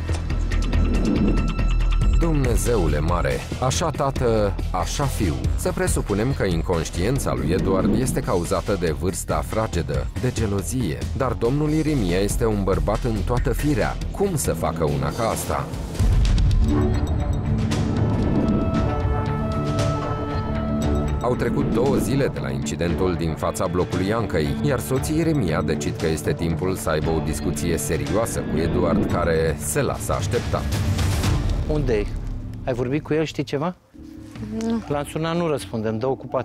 Dumnezeule mare, așa tată, așa fiu. Să presupunem că inconștiența lui Eduard este cauzată de vârsta fragedă, de gelozie. Dar domnul Irimia este un bărbat în toată firea. Cum să facă una ca asta? Au trecut 2 zile de la incidentul din fața blocului Ancăi, iar soții Ieremia decid că este timpul să aibă o discuție serioasă cu Eduard, care se lasă așteptat. Unde e? Ai vorbit cu el, știi ceva? Nu. L-am sunat, nu răspunde, îmi dă ocupat.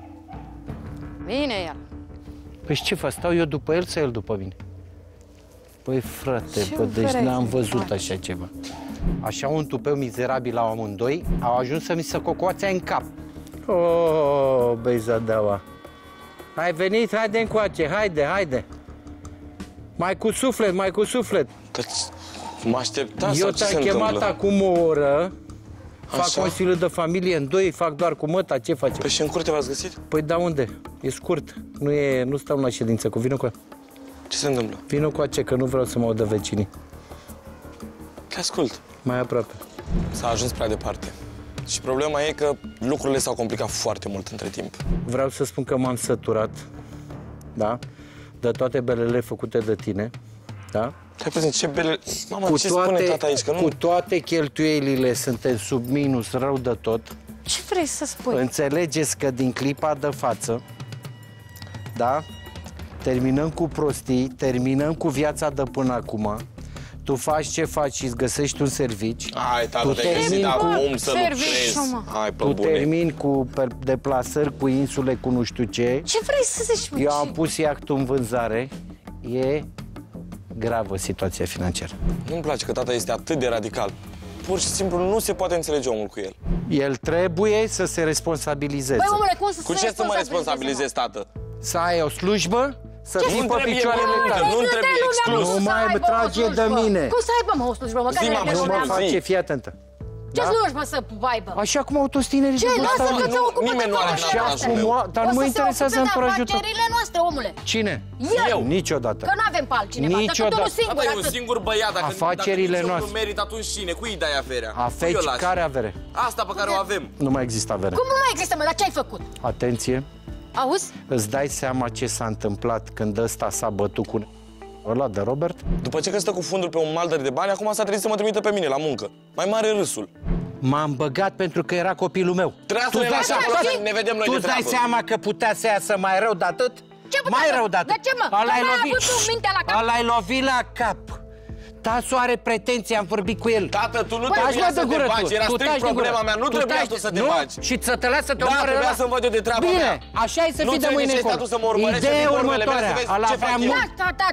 Vine el. Păi ce fac? Stau eu după el sau el după mine? Păi frate, bă, deci n-am văzut așa ceva. Așa un tupeu mizerabil la amândoi au ajuns să mi se cocoațe în cap. Oh, beizadeaua. Ai venit? Haide încoace, haide. Mai cu suflet. Mă aștepta eu te-am chemat acum o oră, fac consiliul de familie în 2, fac doar cu măta, ce face? Păi și în curte v-ați găsit? Păi da, unde? E scurt, nu stau la ședință, vină cu. Ce se întâmplă? Vină cu ace, că nu vreau să mă audă vecinii. Te ascult. Mai aproape. S-a ajuns prea departe. Și problema e că lucrurile s-au complicat foarte mult între timp. Vreau să spun că m-am săturat, da? De toate belele făcute de tine, da? Hai puțin, ce bele... Mamă, ce spune tata aici? Că nu... Cu toate cheltuielile suntem sub minus rău de tot. Ce vrei să spui? Înțelegeți că din clipa de față, da? Terminăm cu prostii, terminăm cu viața de până acum. Tu faci ce faci și îți găsești un servici. Hai, tată, te-ai găsit acum să lucrezi. Hai, pe tu bune. termini cu deplasări, cu insule, cu nu știu ce. Ce vrei să zici? Eu am pus iactul în vânzare. E gravă situația financiară. Nu-mi place că tata este atât de radical. Pur și simplu nu se poate înțelege omul cu el. El trebuie să se responsabilizeze. Băi, omule, cum să cu ce să mă responsabilizez, tată? Să ai o slujbă, să fii pe picioarele tale. Nu trebuie exclus. Nu mai trage de mine. Cum să aibă, mă, o slujbă? Nu mă face, fii atentă. Ce slujbă să aibă? Așa cum au toți tinerii de vârsta mea. Nimeni nu are așa cum. Dar nu mă interesează să-mi ajută. Afacerile noastre, omule. Cine? Eu. Niciodată. Că nu avem pe altcineva. Niciodată. Băi, un singur băiat, dacă afacerile noastre. Nu merit, atunci cine? Cui îi dai averea? Care avere? Asta pe care o avem. Nu mai există avere. Cum nu mai există, mă? Dar ce ai făcut? Atenție. Auzi? Îți dai seama ce s-a întâmplat când ăsta s-a bătut cu ăla de Robert? După ce că stă cu fundul pe un maldăr de bani, acum s-a trebuit să mă trimită pe mine la muncă. Mai mare râsul. M-am băgat pentru că era copilul meu. Trebuia să ne lași acolo să ne vedem noi de treabă. Tu dai seama că putea să iasă mai rău de atât? Ce mai rău de atât. De ce, mă? L-ai lovit la cap. Tasu are pretenții, am vorbit cu el. Tată, tu nu trebuia să te bagi, era strict problema mea, nu trebuia tu să te bagi. Și să te lasă să te omoare. Da, trebuia să-mi văd eu de treaba mea. Bine, așa e să fii de mâine încolo. Ideea următoarea, ăla vrea mult.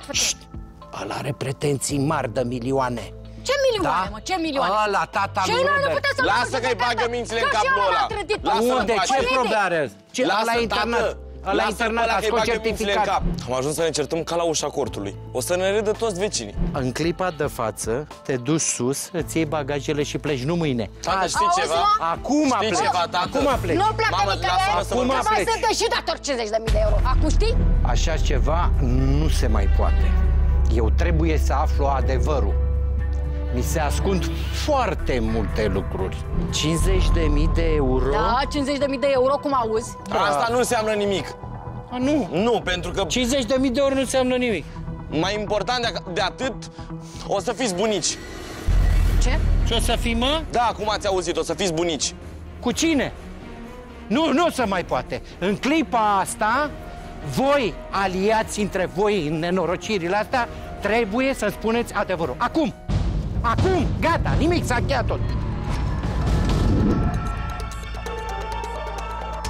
Ăla are pretenții mari de milioane. Ce milioane, mă? Ce milioane? Ăla, tata lui Robert. Lasă că-i bagă mințile în capul ăla. Unde? Ce probleme are? Ăla e internat. Ăla internat, a scos certificat. Am ajuns să ne certăm ca la ușa cortului. O să ne râdă toți vecinii. În clipa de față, te duci sus, îți iei bagajele și pleci, nu mâine. Tată, știi ceva? Acum pleci. Acum pleci. Nu pleacă nicăieri, mai sunt și dator 50.000 de euro. Acum știi? Așa ceva nu se mai poate. Eu trebuie să aflu adevărul. Mi se ascund foarte multe lucruri. 50.000 de euro? Da, 50.000 de euro, cum auzi? Asta nu înseamnă nimic. Nu. Nu, pentru că... 50.000 de euro nu înseamnă nimic. Mai important de atât, o să fiți bunici. Ce? Ce o să fii, mă? Da, cum ați auzit, o să fiți bunici. Cu cine? Nu se mai poate. În clipa asta, voi, aliați între voi în nenorocirile astea, trebuie să spuneți adevărul. Acum! Acum, gata, nimic, s-a încheiat tot.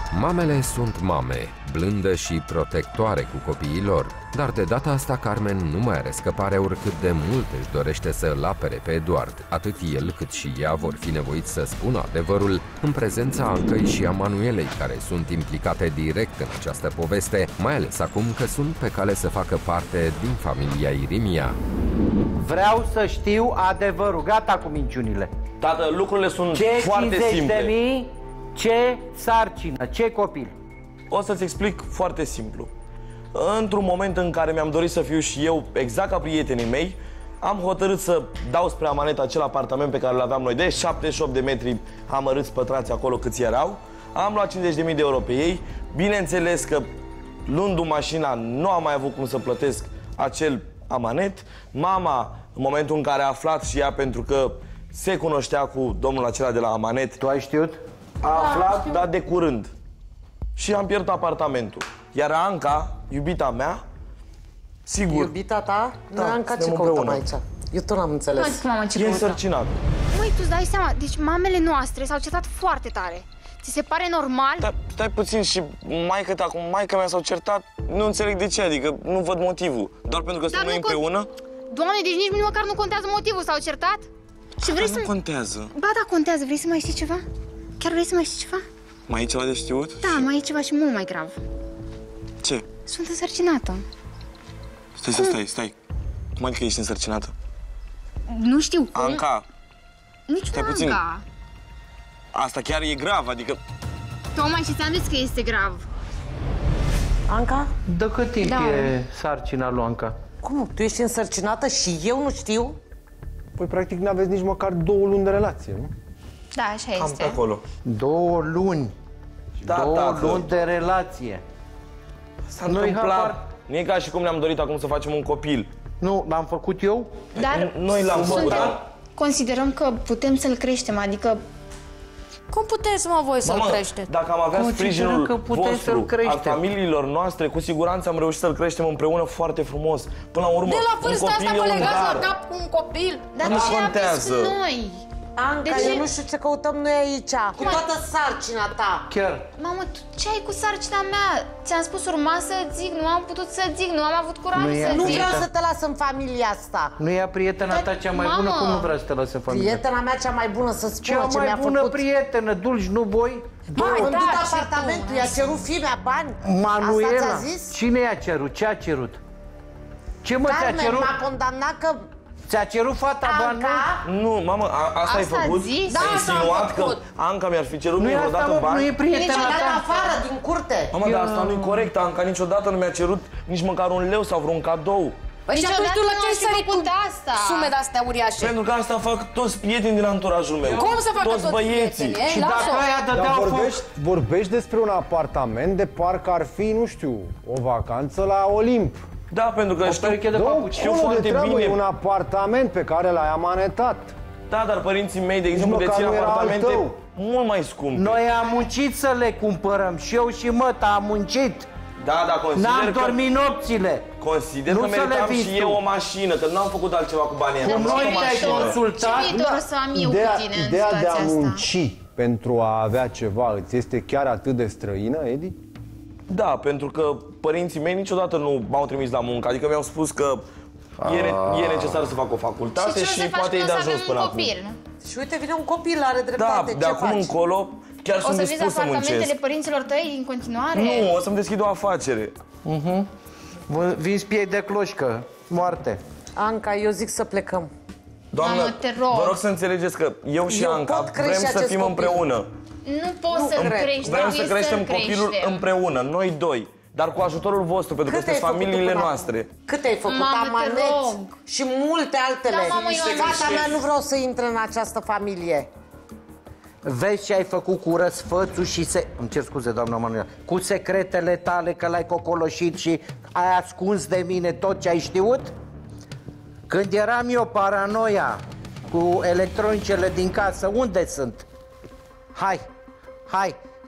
Mamele sunt mame, blândă și protectoare cu copiii lor, dar de data asta Carmen nu mai are scăpare oricât de mult își dorește să îl apere pe Eduard. Atât el cât și ea vor fi nevoiți să spună adevărul în prezența Ancăi și a Manuelei, care sunt implicate direct în această poveste, mai ales acum că sunt pe cale să facă parte din familia Irimia. Vreau să știu adevărul, gata cu minciunile. Tată, lucrurile sunt foarte simple. Ce sarcină, ce copil? O să-ți explic foarte simplu. Într-un moment în care mi-am dorit să fiu și eu exact ca prietenii mei, am hotărât să dau spre amanet acel apartament pe care îl aveam noi de 78 de metri amărâți pătrați acolo câți erau. Am luat 50.000 de euro pe ei. Bineînțeles că luându mașina nu am mai avut cum să plătesc acel amanet. Mama, în momentul în care a aflat și ea, pentru că se cunoștea cu domnul acela de la amanet. Tu ai știut? A aflat, dar de curând. Și am pierdut apartamentul. Iar Anca, iubita mea, sigur... Iubita ta? Da, Noi Anca ce suntem căutăm împreună. aici? Eu tot n-am înțeles. E însărcinată. Măi, tu îți dai seama, deci mamele noastre s-au certat foarte tare. Ți se pare normal? Dar stai puțin, și maica mea s-au certat, nu înțeleg de ce, adică nu văd motivul. Doar pentru că suntem noi împreună? Doamne, deci nici măcar nu contează motivul, s-au certat? Și vrei nu contează. Ba da, contează, vrei să mai știi ceva? Chiar vrei să mai știi ceva? Mai e ceva de știut? Da, mai e ceva și mult mai grav. Ce? Sunt însărcinată. Stai. Cum adică ești însărcinată? Nu știu cum. Anca. Nici stai nu, puțin. Anca. Asta chiar e grav, adică... Tocmai și ți-am zis că este grav. Anca? De cât timp e sarcina lui Anca? Cum? Tu ești însărcinată și eu nu știu? Păi, practic, n-aveți nici măcar 2 luni de relație, nu? Da, așa Cam este. pe acolo. 2 luni. Da, 2 luni de relație. S-a întâmplat. Nu e ca și cum ne-am dorit acum să facem un copil. Nu, l-am făcut eu? Dar noi l-am făcut. Considerăm că putem să-l creștem, adică... Cum puteți, mă, voi să-l creșteți? Dacă am avea sprijinul vostru, al familiilor noastre, cu siguranță am reușit să-l creștem împreună foarte frumos. Până la urmă, De la vârsta asta mă legați la dar. cap cu un copil? Dar Nu ce contează. aveți noi? Anca, eu nu știu ce căutăm noi aici. Cu toată sarcina ta. Chiar. Mamă, tu ce ai cu sarcina mea? Ți-am spus urma să zic, nu am putut să zic, nu am avut curaj să zic. Nu vreau să te las în familia asta. Nu e prietena ta cea mai bună? Cum nu vreau să te las în familie? Prietena mea cea mai bună să spună Cea ce mi-a mai bună făcut. prietenă, dulci, nu voi? Ai vândut apartamentul, i-a cerut fimea bani? Manuela, Asta ți-a zis? cine i-a cerut? Ce a cerut? Ce mă ți-a Carmen cerut? m-a condamnat că... Ți-a cerut fata bani? Nu, mamă, asta ai făcut? Da, Ai asta am insinuat că făcut. Anca mi-ar fi cerut Nu mie e asta, vreodată mă, bani? nu e prietena Nici ta. afară, din curte. Mamă, dar asta nu e corect. Anca niciodată nu mi-a cerut nici măcar un leu sau vreun cadou. Păi și atunci tu la ce ai sărit cu asta? sume de-astea uriașe? Pentru că asta fac toți prietenii din anturajul meu. Cum să facă toți toți băieții? prietenii, Și dacă aia Dar dădeau vorbești despre un apartament de parcă ar fi, nu știu, o vacanță la Olimp. Da, pentru că știu foarte bine. E un apartament pe care l-ai amanetat. Da, dar părinții mei, de exemplu, măcar dețin nu era al apartamente tău. mult mai scumpe. Noi am muncit să le cumpărăm și eu și măta am muncit. Da, consider N-am că... dormit nopțile. Consider Nu că să le meritam vinzi și tu. eu o mașină, că n-am făcut altceva cu banii ăia. Cu noi te-ai consultat. Ce viitor o să am eu cu tine în Ideea de situația a asta? munci pentru a avea ceva îți este chiar atât de străină, Edi? Da, pentru că părinții mei niciodată nu m-au trimis la muncă. Adică mi-au spus că e necesar să fac o facultate și poate e de ajuns până acum. Și uite, vine un copil, are Da, dreptate, de ce acum faci? încolo chiar O sunt să vezi dispus să apartamentele muncesc. părinților tăi în continuare? Nu, o să-mi deschid o afacere. Vinzi piei de cloșcă, moarte. Anca, eu zic să plecăm. Doamnă, Mamă, te rog. vă rog să înțelegeți că eu și Eu Anca pot crește vrem să acest fim copil. împreună. Nu poți să-l crești, Vrem să trebuie creștem să-l copilul creștem. împreună, noi doi. Dar cu ajutorul vostru, pentru că Cât ai sunteți făcut familiile până acum? noastre. Cât ai făcut? Mamă, te Amanet rog. și multe altele. Da, mamă, eu am Fata zis. mea nu vreau să intre în această familie. Vezi ce ai făcut cu răsfățul și îmi cer scuze, doamna Manuela, cu secretele tale că l-ai cocoloșit și ai ascuns de mine tot ce ai știut? Când eram eu paranoia cu electronicele din casă, unde sunt? Hai,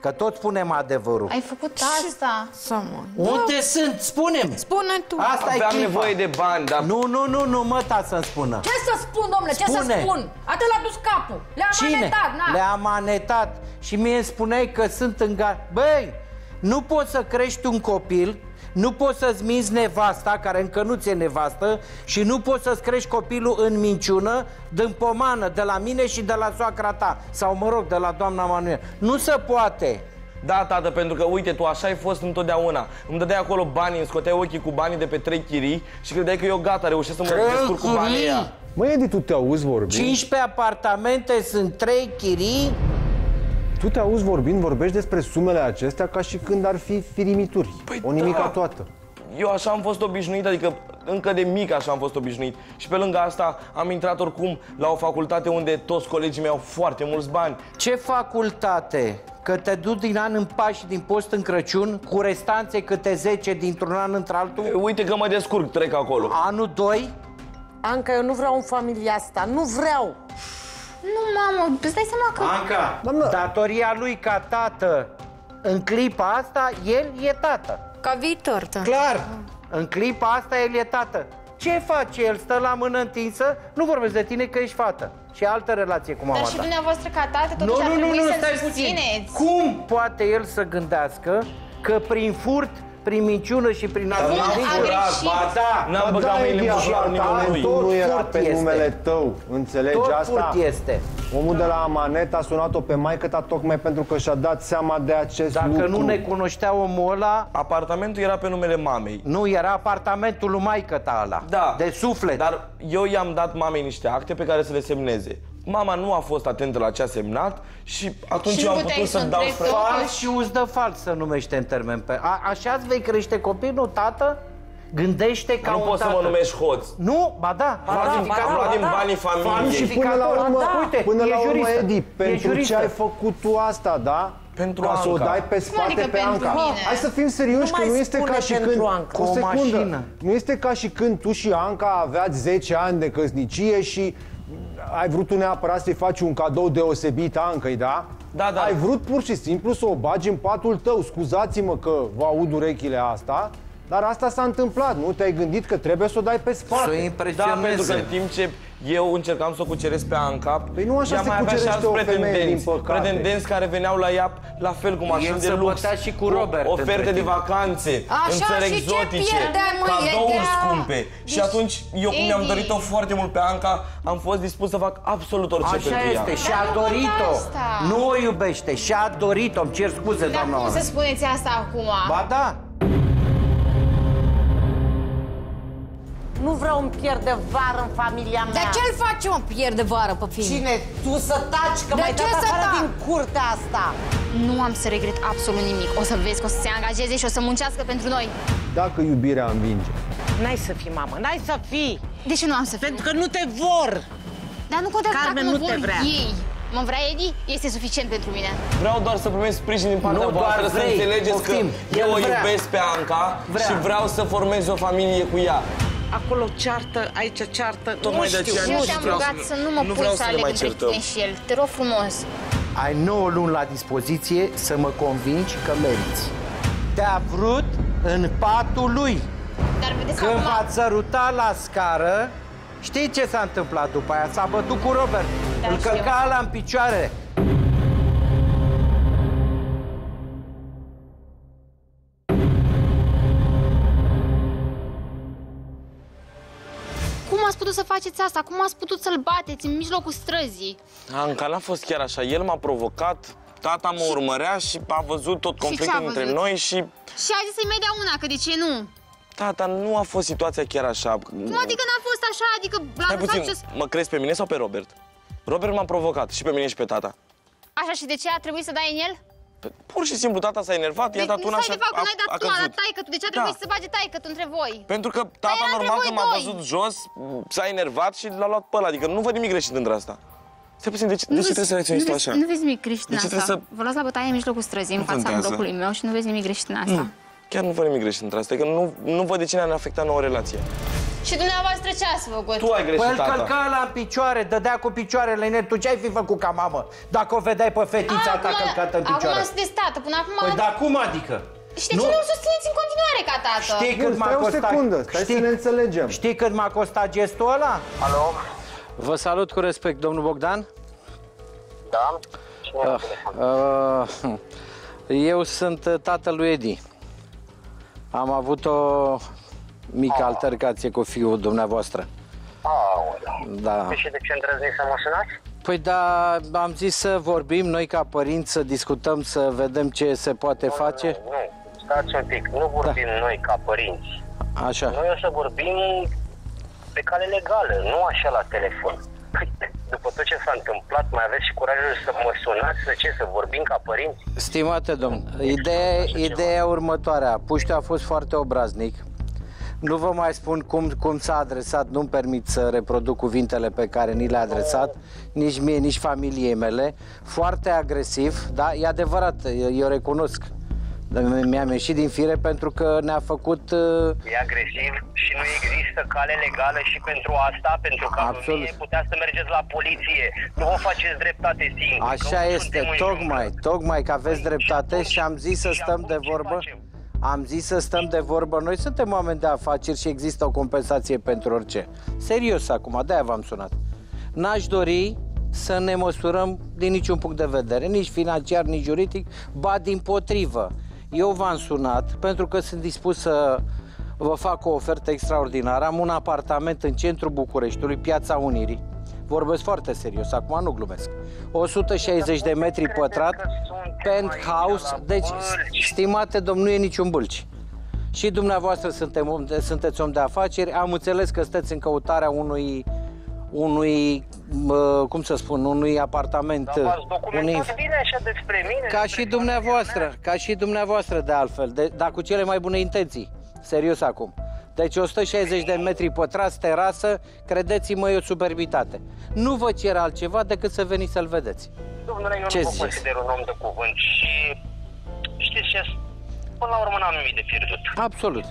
Că tot spunem adevărul. Ai făcut asta. Unde sunt? Spune-mi. Spune tu. Asta e Aveam clipa. nevoie de bani, dar... Nu, mă, ta să-mi spună. Ce să spun, domnule, ce să spun? Atât l-a dus capul. Le-a manetat, na. Le-a manetat. Și mie îmi spuneai că sunt în Băi, nu poți să crești un copil, nu poți să-ți minți nevasta, care încă nu ți-e nevastă, și nu poți să-ți crești copilul în minciună, din pomană, de la mine și de la soacra ta. Sau, mă rog, de la doamna Manuel. Nu se poate. Da, tată, pentru că, uite, tu așa ai fost întotdeauna. Îmi dădeai acolo banii, îmi scoteai ochii cu banii de pe 3 chirii și credeai că eu gata, reușesc să mă descurc cu banii ăia. Măi, Edi, tu te auzi vorbind? 15 apartamente, sunt 3 chirii. Tu te auzi vorbind, vorbești despre sumele acestea ca și când ar fi firimituri. O nimica toată. Eu așa am fost obișnuit, adică încă de mic așa am fost obișnuit. Și pe lângă asta am intrat oricum la o facultate unde toți colegii mei au foarte mulți bani. Ce facultate? Că te duci din an în Paști, din post în Crăciun, cu restanțe câte 10 dintr-un an într-altul? Uite că mă descurc, trec acolo. Anul 2? Anca, eu nu vreau în familia asta, nu vreau. Nu, mamă, îți dai seama că... Anca, datoria lui ca tată, în clipa asta, el e tată. Ca viitor, da. Clar, în clipa asta el e tată. Ce face el? Stă la mână întinsă? Nu vorbesc de tine că ești fată. Și altă relație cu mama Dar ta. și dumneavoastră ca tată, totuși ar trebui să-l susțineți. Cum poate el să gândească că prin furt, prin minciună și prin N-am băgat mâinile în buzunar nimănui. Nu era pe numele tău, înțelegi asta? Tot este. Omul de la Amanet a sunat-o pe maică-ta tocmai pentru că și-a dat seama de acest lucru. Dacă nu ne cunoștea omul ăla... Apartamentul era pe numele mamei. Nu, era apartamentul lui maică-ta ăla. Da. De suflet. Dar eu i-am dat mamei niște acte pe care să le semneze. Mama nu a fost atentă la ce a semnat și atunci și eu am putut să dau spre... Fals și uzdă fals se numește în termen pe... Așa-ți vei crește copilul, tată? Gândește ca nu un poți tată. să mă numești hoț. Nu, ba da. Lua din banii familiei. Și până la urmă, Uite, până la urmă, juristă. Edi, pentru ce ai făcut tu asta, da? Pentru ca să o Anca. dai pe spate adică pe pentru Anca. mine? Hai să fim serioși, că nu este ca și când... Cu o mașină. Nu este ca și când tu și Anca aveați 10 ani de căsnicie și ai vrut tu neapărat să-i faci un cadou deosebit Ancăi, da? Da. Ai vrut pur și simplu să o bagi în patul tău. Scuzați-mă că vă aud urechile asta, dar asta s-a întâmplat. Nu te-ai gândit că trebuie să o dai pe spate. Să o Da, impresioneze. pentru că în timp ce eu încercam să o cuceresc pe Anca, Păi nu așa ea se mai avea și cucerește alți o femeie, din păcate. pretendenți care veneau la ea la fel cu mașini El de se lux, bătea și cu Robert oferte între de timp. vacanțe, Așa, în țări și ce exotice, pierdeai, mă, cadouri Edea? scumpe. Și atunci eu, cum mi-am Edi. dorit-o foarte mult pe Anca, am fost dispus să fac absolut orice Așa pentru ea. este, și-a Dar nu dorit-o. asta. Nu o iubește, și-a dorit-o. Îmi cer scuze, Dar doamna cum Oana. să spuneți asta acum? Ba da. Nu vreau un pier de vară în familia mea. Dar ce-l face, mă, pierde vară pe film? Cine? Tu să taci, că De mai ce dat să afară tac? din curtea asta. Nu am să regret absolut nimic. O să-l vezi că o să se angajeze și o să muncească pentru noi. Dacă iubirea învinge. N-ai să fii, mamă, n-ai să fii. De ce nu am să fiu? Pentru că nu te vor. Dar nu contează Carmen, dacă nu mă te vor vrea. ei. Mă vrea Edi? Este suficient pentru mine. Vreau doar să primesc sprijin din partea Nu voastră, doar să vrei, înțelegeți poftim. că eu El o vrea. iubesc pe Anca Vrea. și vreau să formez o familie cu ea. Acolo ceartă, aici ceartă. Tocmai de aceea Eu nu te-am vreau rugat să- să nu mă nu pui vreau să să ne aleg mai între certăm. tine și el. Te rog frumos. Ai 9 luni la dispoziție să mă convingi că meriți. Te-a vrut în patul lui. Dar vedeți Când acum... v-ați sărutat la scară, știi ce s-a întâmplat după aia? S-a bătut cu Robert. Da, Îl știu. călca ăla în picioare. Cum ați putut să faceți asta? Cum ați putut să-l bateți în mijlocul străzii? Anca n-a fost chiar așa. El m-a provocat, tata mă urmărea și a văzut tot ce a conflictul dintre văzut? noi și... Și a zis să-i mai dea una, că de ce nu? Tata, nu a fost situația chiar așa. Cum adică n-a fost așa? Adică l-a Hai lăsat puțin, ce... mă crezi pe mine sau pe Robert? Robert m-a provocat și pe mine și pe tata. Așa, și de ce a trebuit să dai în el? Pur și simplu tata s-a enervat, i-a dat una nu și stai de fapt, că n-ai dat a tu, a dat căzut. taică-tu. De ce a trebuit Da. să bage taică-tu între voi? Pentru că tata era între normal voi când m-a doi. văzut jos, s-a enervat și l-a luat pe ăla. Adică nu văd nimic greșit între asta. Stai puțin, de ce trebuie să reacționezi tu așa? Nu vezi nimic greșit în De ce asta. trebuie să- Vă luați la bătaie în mijlocul străzii, în fața contează. blocului meu și nu vezi nimic greșit în asta. Chiar nu văd nimic greșit între asta, că nu văd de cine ne-a afectat nouă relație. Și dumneavoastră ce ați făcut? Tu ai greșit, Păi îl tata. călca ăla în picioare, dădea cu picioarele în el. Tu ce-ai fi făcut ca mamă? Dacă o vedeai pe fetița ta călcată în picioare? Acum sunteți tată, până acum... Păi dar cum adică? Și de ce nu-l susțineți în continuare ca tată? Știi cât m-a costat? Stai o secundă, stai să ne înțelegem. Știi cât m-a costat gestul ăla? Alo? Vă salut cu respect, domnul Bogdan. Da? Eu sunt tatăl lui Edi. Am avut o mică altercație cu fiul dumneavoastră. Aoleu. Da. Și de ce îndrăzniți să mă sunați? Păi da, am zis să vorbim noi ca părinți, să discutăm, să vedem ce se poate face. Nu, stați un pic, nu vorbim noi ca părinți. Așa. Noi o să vorbim pe cale legală, nu așa la telefon. După tot ce s-a întâmplat, mai aveți și curajul să mă sunați, să vorbim ca părinți? Stimate domn, ideea următoarea. Puștiu a fost foarte obraznic. Nu vă mai spun cum s-a adresat, nu-mi permit să reproduc cuvintele pe care ni le-a adresat, nici mie, nici familiei mele. Foarte agresiv, da, e adevărat, eu recunosc. Mi-am ieșit din fire pentru că ne-a făcut... E agresiv și nu există cale legală și pentru asta, pentru că mie puteați să mergeți la poliție. Nu vă faceți dreptate singur. Așa este, tocmai că aveți dreptate și am zis să stăm de vorbă. Am zis să stăm de vorbă. Noi suntem oameni de afaceri și există o compensație pentru orice. Serios acum, de-aia v-am sunat. N-aș dori să ne măsurăm din niciun punct de vedere, nici financiar, nici juridic, ba dimpotrivă. Eu v-am sunat pentru că sunt dispus să vă fac o ofertă extraordinară. Am un apartament în centrul Bucureștiului, Piața Unirii. Vorbesc foarte serios, acum nu glumesc. 160 de metri pătrat, penthouse, deci, stimate domn, nu e niciun bâlci. Și dumneavoastră sunteți om de afaceri, am înțeles că sunteți în căutarea unui cum să spun, unui apartament. Bine așa despre mine. Ca și dumneavoastră de altfel, dar cu cele mai bune intenții. Serios acum. Deci 160 de metri pătrați, terasă, credeți-mă, e o superbitate. Nu vă cer altceva decât să veniți să-l vedeți. Domnule, eu nu vă consider un om de cuvânt și știți ce? Până la urmă n-am nimic de pierdut. Absolut.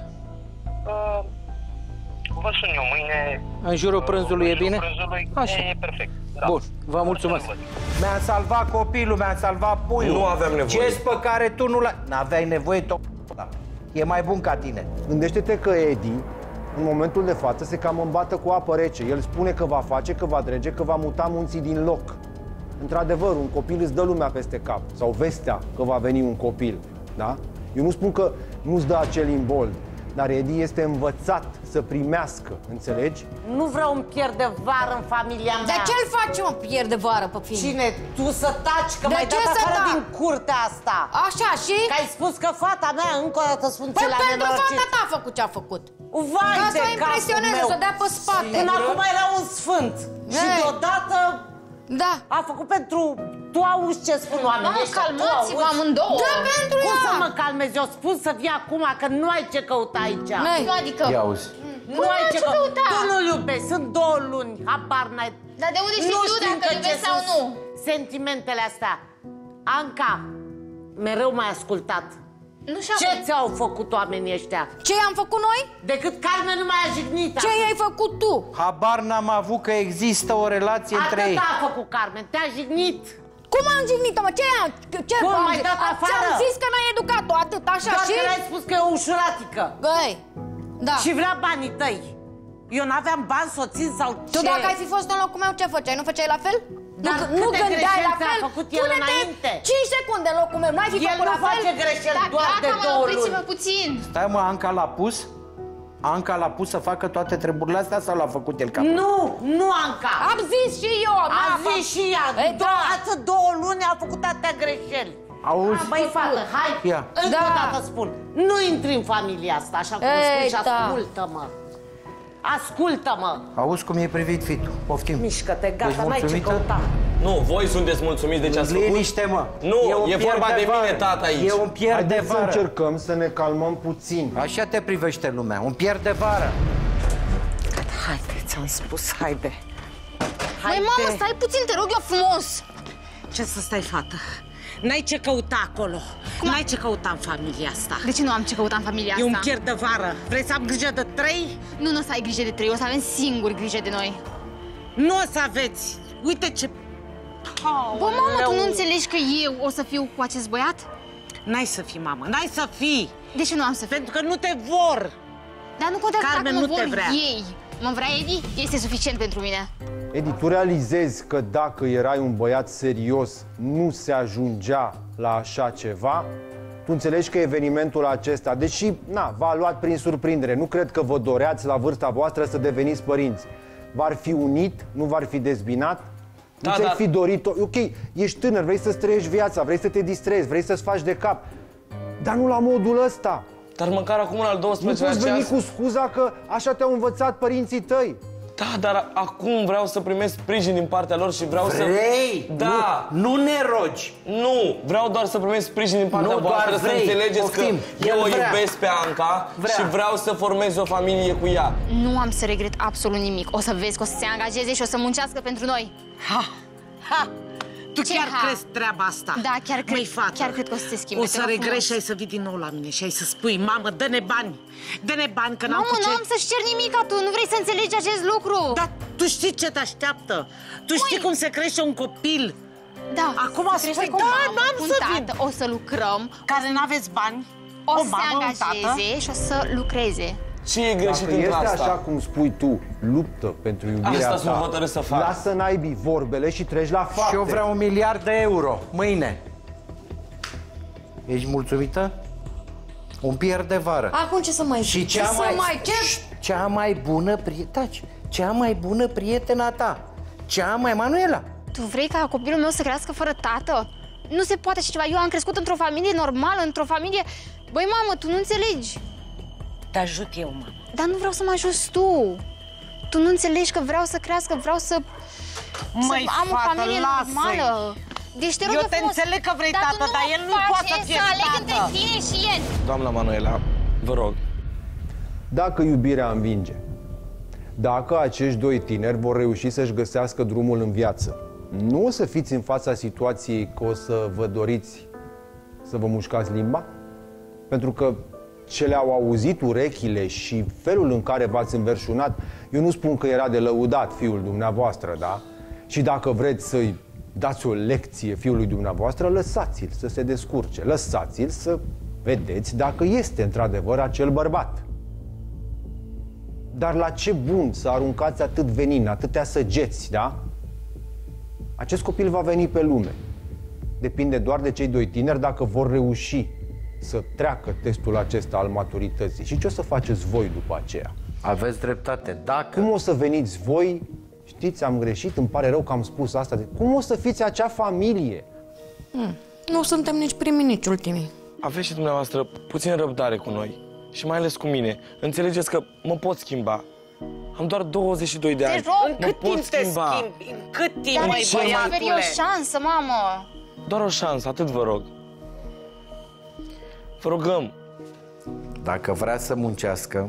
Vă sun eu mâine. În jurul prânzului e bine? Așa. E perfect. Da. Bun, vă mulțumesc. Mi-a salvat copilul, mi-a salvat puiul. Nu aveam nevoie. Gest pe care tu nu l-ai. N-aveai nevoie, e mai bun ca tine. Gândește-te că Edi, în momentul de față, se cam îmbată cu apă rece. El spune că va face, că va drege, că va muta munții din loc. Într-adevăr, un copil îți dă lumea peste cap. Sau vestea că va veni un copil. Da? Eu nu spun că nu-ți dă acel imbold, dar Edi este învățat să primească, înțelegi? Nu vreau un pierd de vară în familia mea. De ce-l faci, mă, pierd de vară pe film? Cine? Tu să taci, că m-ai dat afară din curtea asta. Așa, și? Că ai spus că fata mea, încă o dată spun ce Păi pentru fata ta a făcut ce a făcut. Vai ca de să o impresioneze, să o dea pe spate. Până acum era un sfânt. Și deodată a făcut pentru... Tu auzi ce spun oamenii ăștia? Calmați-vă amândouă. Da, pentru Cum ea. să mă calmez? Eu spun să vii acum, că nu ai ce căuta aici. Nu, adică... Ia auzi. Nu ai ce căuta. Tu nu-l iubești, sunt 2 luni, habar n-ai. Dar de unde știi tu dacă îl iubești sau nu? Sentimentele astea. Anca, mereu m-ai ascultat. Ce ți-au făcut oamenii ăștia? Ce i-am făcut noi? Decât Carmen nu mai a jignit. Ce i-ai făcut tu? Habar n-am avut că există o relație între ei. Atât a făcut Carmen, te-a jignit. Cum am jignit-o, mă? Ce Cum m-ai dat afară? Ți-am zis că n-ai educat-o, atât, așa doar și... că ai spus că e o ușuratică. Băi, da. Și vrea banii tăi. Eu n-aveam bani să o țin sau ce? Tu dacă ai fi fost în locul meu, ce făceai? Nu făceai la fel? Dar nu gândeai la fel? a făcut el înainte? 5 secunde în locul meu, n-ai fi făcut la fel? El nu face greșeli doar de 2 luni. Opriți-vă puțin. Stai mă, Anca l-a pus? Anca l-a pus să facă toate treburile astea sau l-a făcut el capul? Nu Anca! Am zis și eu! Am zis și ea! Ață 2 luni a făcut atâtea greșeli! Auzi? Băi, fată, hai! Încă o dată spun, nu intri în familia asta, așa cum spui și ascultă-mă! Ascultă-mă! Auzi cum e privit fitul, poftim. Mișcă-te, gata, n-ai ce căuta. Nu, voi sunteți mulțumiți de ce ați făcut? Liniște, mă! Nu, e vorba de mine, tata, aici. E un pierd de Haideți să vară. încercăm să ne calmăm puțin. Așa te privește lumea, un pierd de vară. Haide, ți-am spus, haide. Măi, mamă, stai puțin, te rog eu frumos. Ce să stai, fată? N-ai ce căuta acolo. N-ai ce căuta în familia asta. De ce nu am ce căuta în familia asta? E un pier de vară. Vrei să am grijă de 3? Nu o să ai grijă de 3, o să avem singuri grijă de noi. Nu o să aveți. Uite ce... Bă, mamă, tu nu înțelegi că eu o să fiu cu acest băiat? N-ai să fii, mamă, n-ai să fii. De ce nu am să fiu? Pentru că nu te vor. Dar nu contează Carmen, dacă mă nu te vor vrea. ei. Mă vrea Edi? Este suficient pentru mine. Edi, tu realizezi că dacă erai un băiat serios, nu se ajungea la așa ceva? Tu înțelegi că evenimentul acesta, deși, v-a luat prin surprindere, nu cred că vă doreați la vârsta voastră să deveniți părinți. V-ar fi unit, nu v-ar fi dezbinat? Nu ți-ai fi dorit-o? Ok, ești tânăr, vrei să-ți trăiești viața, vrei să te distrezi, vrei să-ți faci de cap, dar nu la modul ăsta. Dar măcar acum al 12-lea Nu poți veni cu scuza că așa te-au învățat părinții tăi. Da, dar acum vreau să primesc sprijin din partea lor și vreau să... Vrei? Da! Nu ne rogi! Nu! Vreau doar să primesc sprijin din partea voastră, să înțelegeți că eu o iubesc pe Anca și vreau să formez o familie cu ea. Nu am să regret absolut nimic. O să vezi că o să se angajeze și o să muncească pentru noi. Tu chiar crezi treaba asta? Da, chiar cred. Chiar cred că o să se schimbe. O să regrești și ai să vii din nou la mine și ai să spui: mamă, dă-ne bani! Dă-ne bani, că n-am cu ce... nu am să-și cer nimic, tu nu vrei să înțelegi acest lucru. Dar tu știi ce te așteaptă. Tu știi cum se crește un copil. Da. Acum spui: da, n-am să vin. O să lucrăm. Care n-aveți bani, o să se angajeze și o să lucreze. Ce e greșit Dacă între este asta? așa cum spui tu, luptă pentru iubirea Asta sunt hotărât să fac. Lasă naibii vorbele și treci la fapte. Și eu vreau 1 miliard de euro, mâine. Ești mulțumită? Un pier de vară. Acum ce să mai și ce să mai cea mai bună cea mai bună prietena ta. Cea mai Manuela. Tu vrei ca copilul meu să crească fără tată? Nu se poate așa ceva. Eu am crescut într-o familie normală, într-o familie... Băi, mamă, tu nu înțelegi. Te ajut eu, mamă. Dar nu vreau să mă ajuți tu. Tu nu înțelegi că vreau să crească, vreau să am o familie normală. Deci te rog eu te înțeleg că vrei tată, dar el nu poate să fie să aleg tată. între tine și el. Doamna Manuela, vă rog. Dacă iubirea învinge, dacă acești 2 tineri vor reuși să-și găsească drumul în viață, nu o să fiți în fața situației că o să vă doriți să vă mușcați limba? Pentru că ce le-au auzit urechile și felul în care v-ați înverșunat, eu nu spun că era de lăudat fiul dumneavoastră, da? Și dacă vreți să-i dați o lecție fiului dumneavoastră, lăsați-l să se descurce, lăsați-l să vedeți dacă este într-adevăr acel bărbat. Dar la ce bun să aruncați atât venin, atâtea săgeți, da? Acest copil va veni pe lume. Depinde doar de cei 2 tineri dacă vor reuși să treacă testul acesta al maturității. Și ce o să faceți voi după aceea? Aveți dreptate. Dacă... Cum o să veniți voi? Știți, am greșit, îmi pare rău că am spus asta. Cum o să fiți acea familie? Nu suntem nici primii, nici ultimii. Aveți și dumneavoastră puțin răbdare cu noi. Și mai ales cu mine. Înțelegeți că mă pot schimba. Am doar 22 de ani. În cât timp te schimbi? În cât timp, măi, băiatule? Dar o șansă, mamă. Doar o șansă, atât vă rog. Vă rugăm. Dacă vrea să muncească,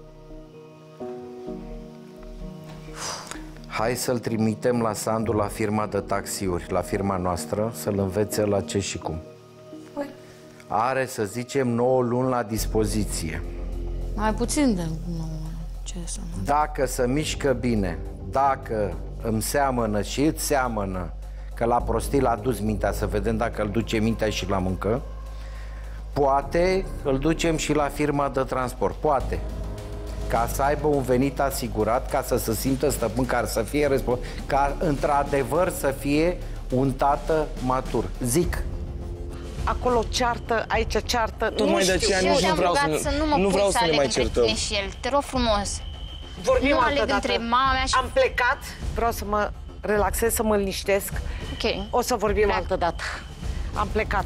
hai să-l trimitem la Sandu la firma de taxiuri, la firma noastră, să-l învețe la ce și cum. Are, să zicem, 9 luni la dispoziție. Mai puțin de 9. Ce să mă... Dacă se mișcă bine, dacă îmi seamănă și îți seamănă, că la prostii l-a dus mintea, să vedem dacă îl duce mintea și la muncă, poate îl ducem și la firma de transport, poate. Ca să aibă un venit asigurat, ca să se simtă stăpân, care să fie responsabil, ca într-adevăr să fie un tată matur. Zic. Acolo ceartă, aici ceartă. Tocmai de aceea nici nu vreau să ne mai certăm. Și el. Te rog frumos. Vorbim nu altă aleg dată. între mama mea și... Am plecat, vreau să mă relaxez, să mă liniștesc. Ok. O să vorbim altă dată. Am plecat.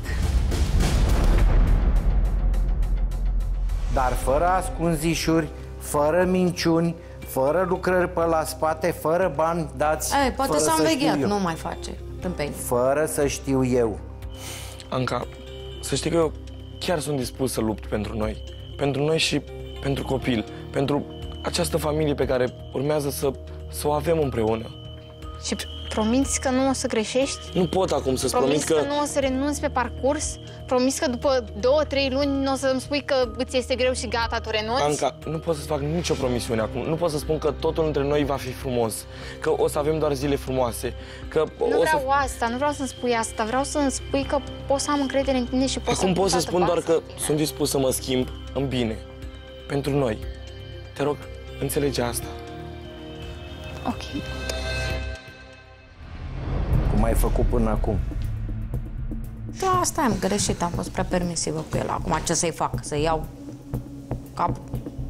Dar fără ascunzișuri, fără minciuni, fără lucrări pe la spate, fără bani dați. Poate s-a învegheat, nu mai face tâmpeni. Fără să știu eu. Anca, să știi că eu chiar sunt dispus să lupt pentru noi. Pentru noi și pentru copil. Pentru această familie pe care urmează să o avem împreună. Și Promiți că nu o să greșești? Nu pot acum să-ți promit că nu o să renunți pe parcurs? Promiți că după 2-3 luni nu o să-mi spui că îți este greu și gata, tu renunți? Anca, nu pot să-ți fac nicio promisiune acum. Nu pot să spun că totul între noi va fi frumos, că o să avem doar zile frumoase, că asta, nu vreau să-mi spui asta. Vreau să-mi spui că pot să am încredere în tine și pot să... Acum pot să spun doar că sunt dispus să mă schimb în bine. Pentru noi. Te rog, înțelege asta. Ok. Cum ai făcut până acum? Da, asta am greșit, am fost prea permisivă cu el. Acum ce să-i fac? Să iau capul?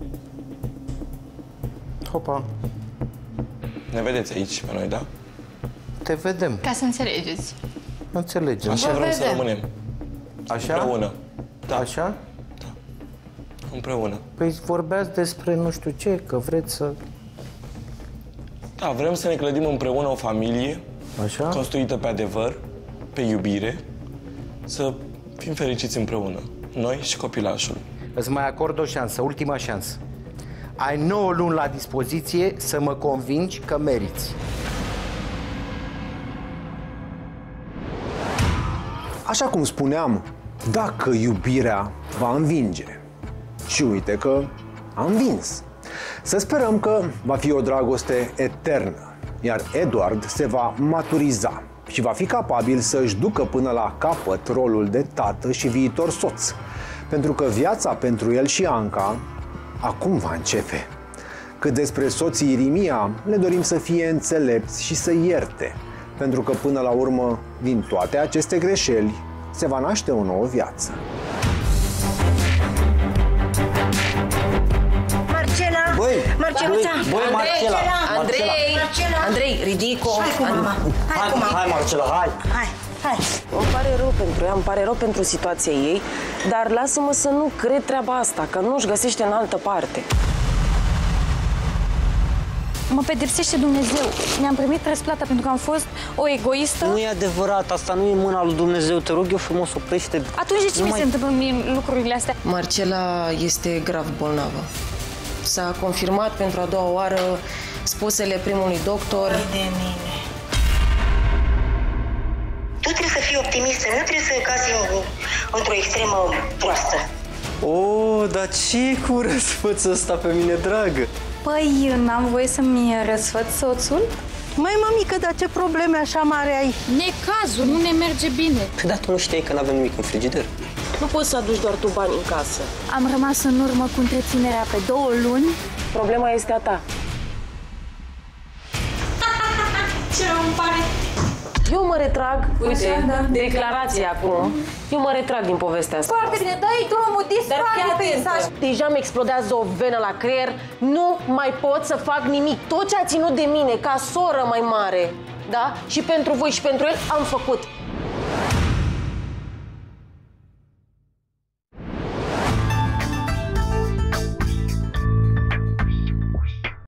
Hopa. Ne vedeți aici pe noi, da? Te vedem. Ca să înțelegeți. Înțelegem. Așa vrem să rămânem. Așa? Împreună. Da. Așa? Da. Împreună. Păi vorbeați despre nu știu ce, că vreți să... Da, vrem să ne clădim împreună o familie. Așa? Construită pe adevăr, pe iubire, să fim fericiți împreună, noi și copilașul. Îți mai acord o șansă, ultima șansă. Ai 9 luni la dispoziție să mă convingi că meriți. Așa cum spuneam, dacă iubirea va învinge. Și uite că a învins. Să sperăm că va fi o dragoste eternă, iar Edward se va maturiza și va fi capabil să își ducă până la capăt rolul de tată și viitor soț. Pentru că viața pentru el și Anca acum va începe. Cât despre soții Irimia, le dorim să fie înțelepți și să ierte, pentru că până la urmă, din toate aceste greșeli, se va naște o nouă viață. Andrei, ridico. Hai, Marcela, hai. Îmi pare rău pentru ea, îmi pare rău pentru situația ei, dar lasă-mă să nu cred treaba asta, că nu-și găsește în altă parte. Mă pedepsește Dumnezeu. Mi-am primit răsplata pentru că am fost o egoistă. Nu e adevărat, asta nu e mâna lui Dumnezeu, te rog eu frumos, oprește. Atunci de ce mi se întâmplă mie lucrurile astea? Marcela este grav bolnavă. S-a confirmat pentru a doua oară spusele primului doctor. De mine. Tu trebuie să fii optimistă, nu trebuie să cazi într-o extremă proastă. Dar ce cu răsfățul ăsta pe mine, dragă? Păi, n-am voie să-mi răsfăț soțul? Măi, mămică, dar ce probleme așa mari ai? Necazul, nu ne merge bine. Păi, dar tu nu știai că n-avem nimic în frigider? Nu poți să aduci doar tu bani în casă. Am rămas în urmă cu întreținerea pe 2 luni. Problema este a ta. Ce îmi pare? Eu mă retrag, uite, declarația acum. Eu mă retrag din povestea asta. Foarte bine, dai drumul, dispare peisaj. Deja mi explodează o venă la creier. Nu mai pot să fac nimic. Tot ce a ținut de mine, ca soră mai mare, da? Și pentru voi și pentru el, am făcut.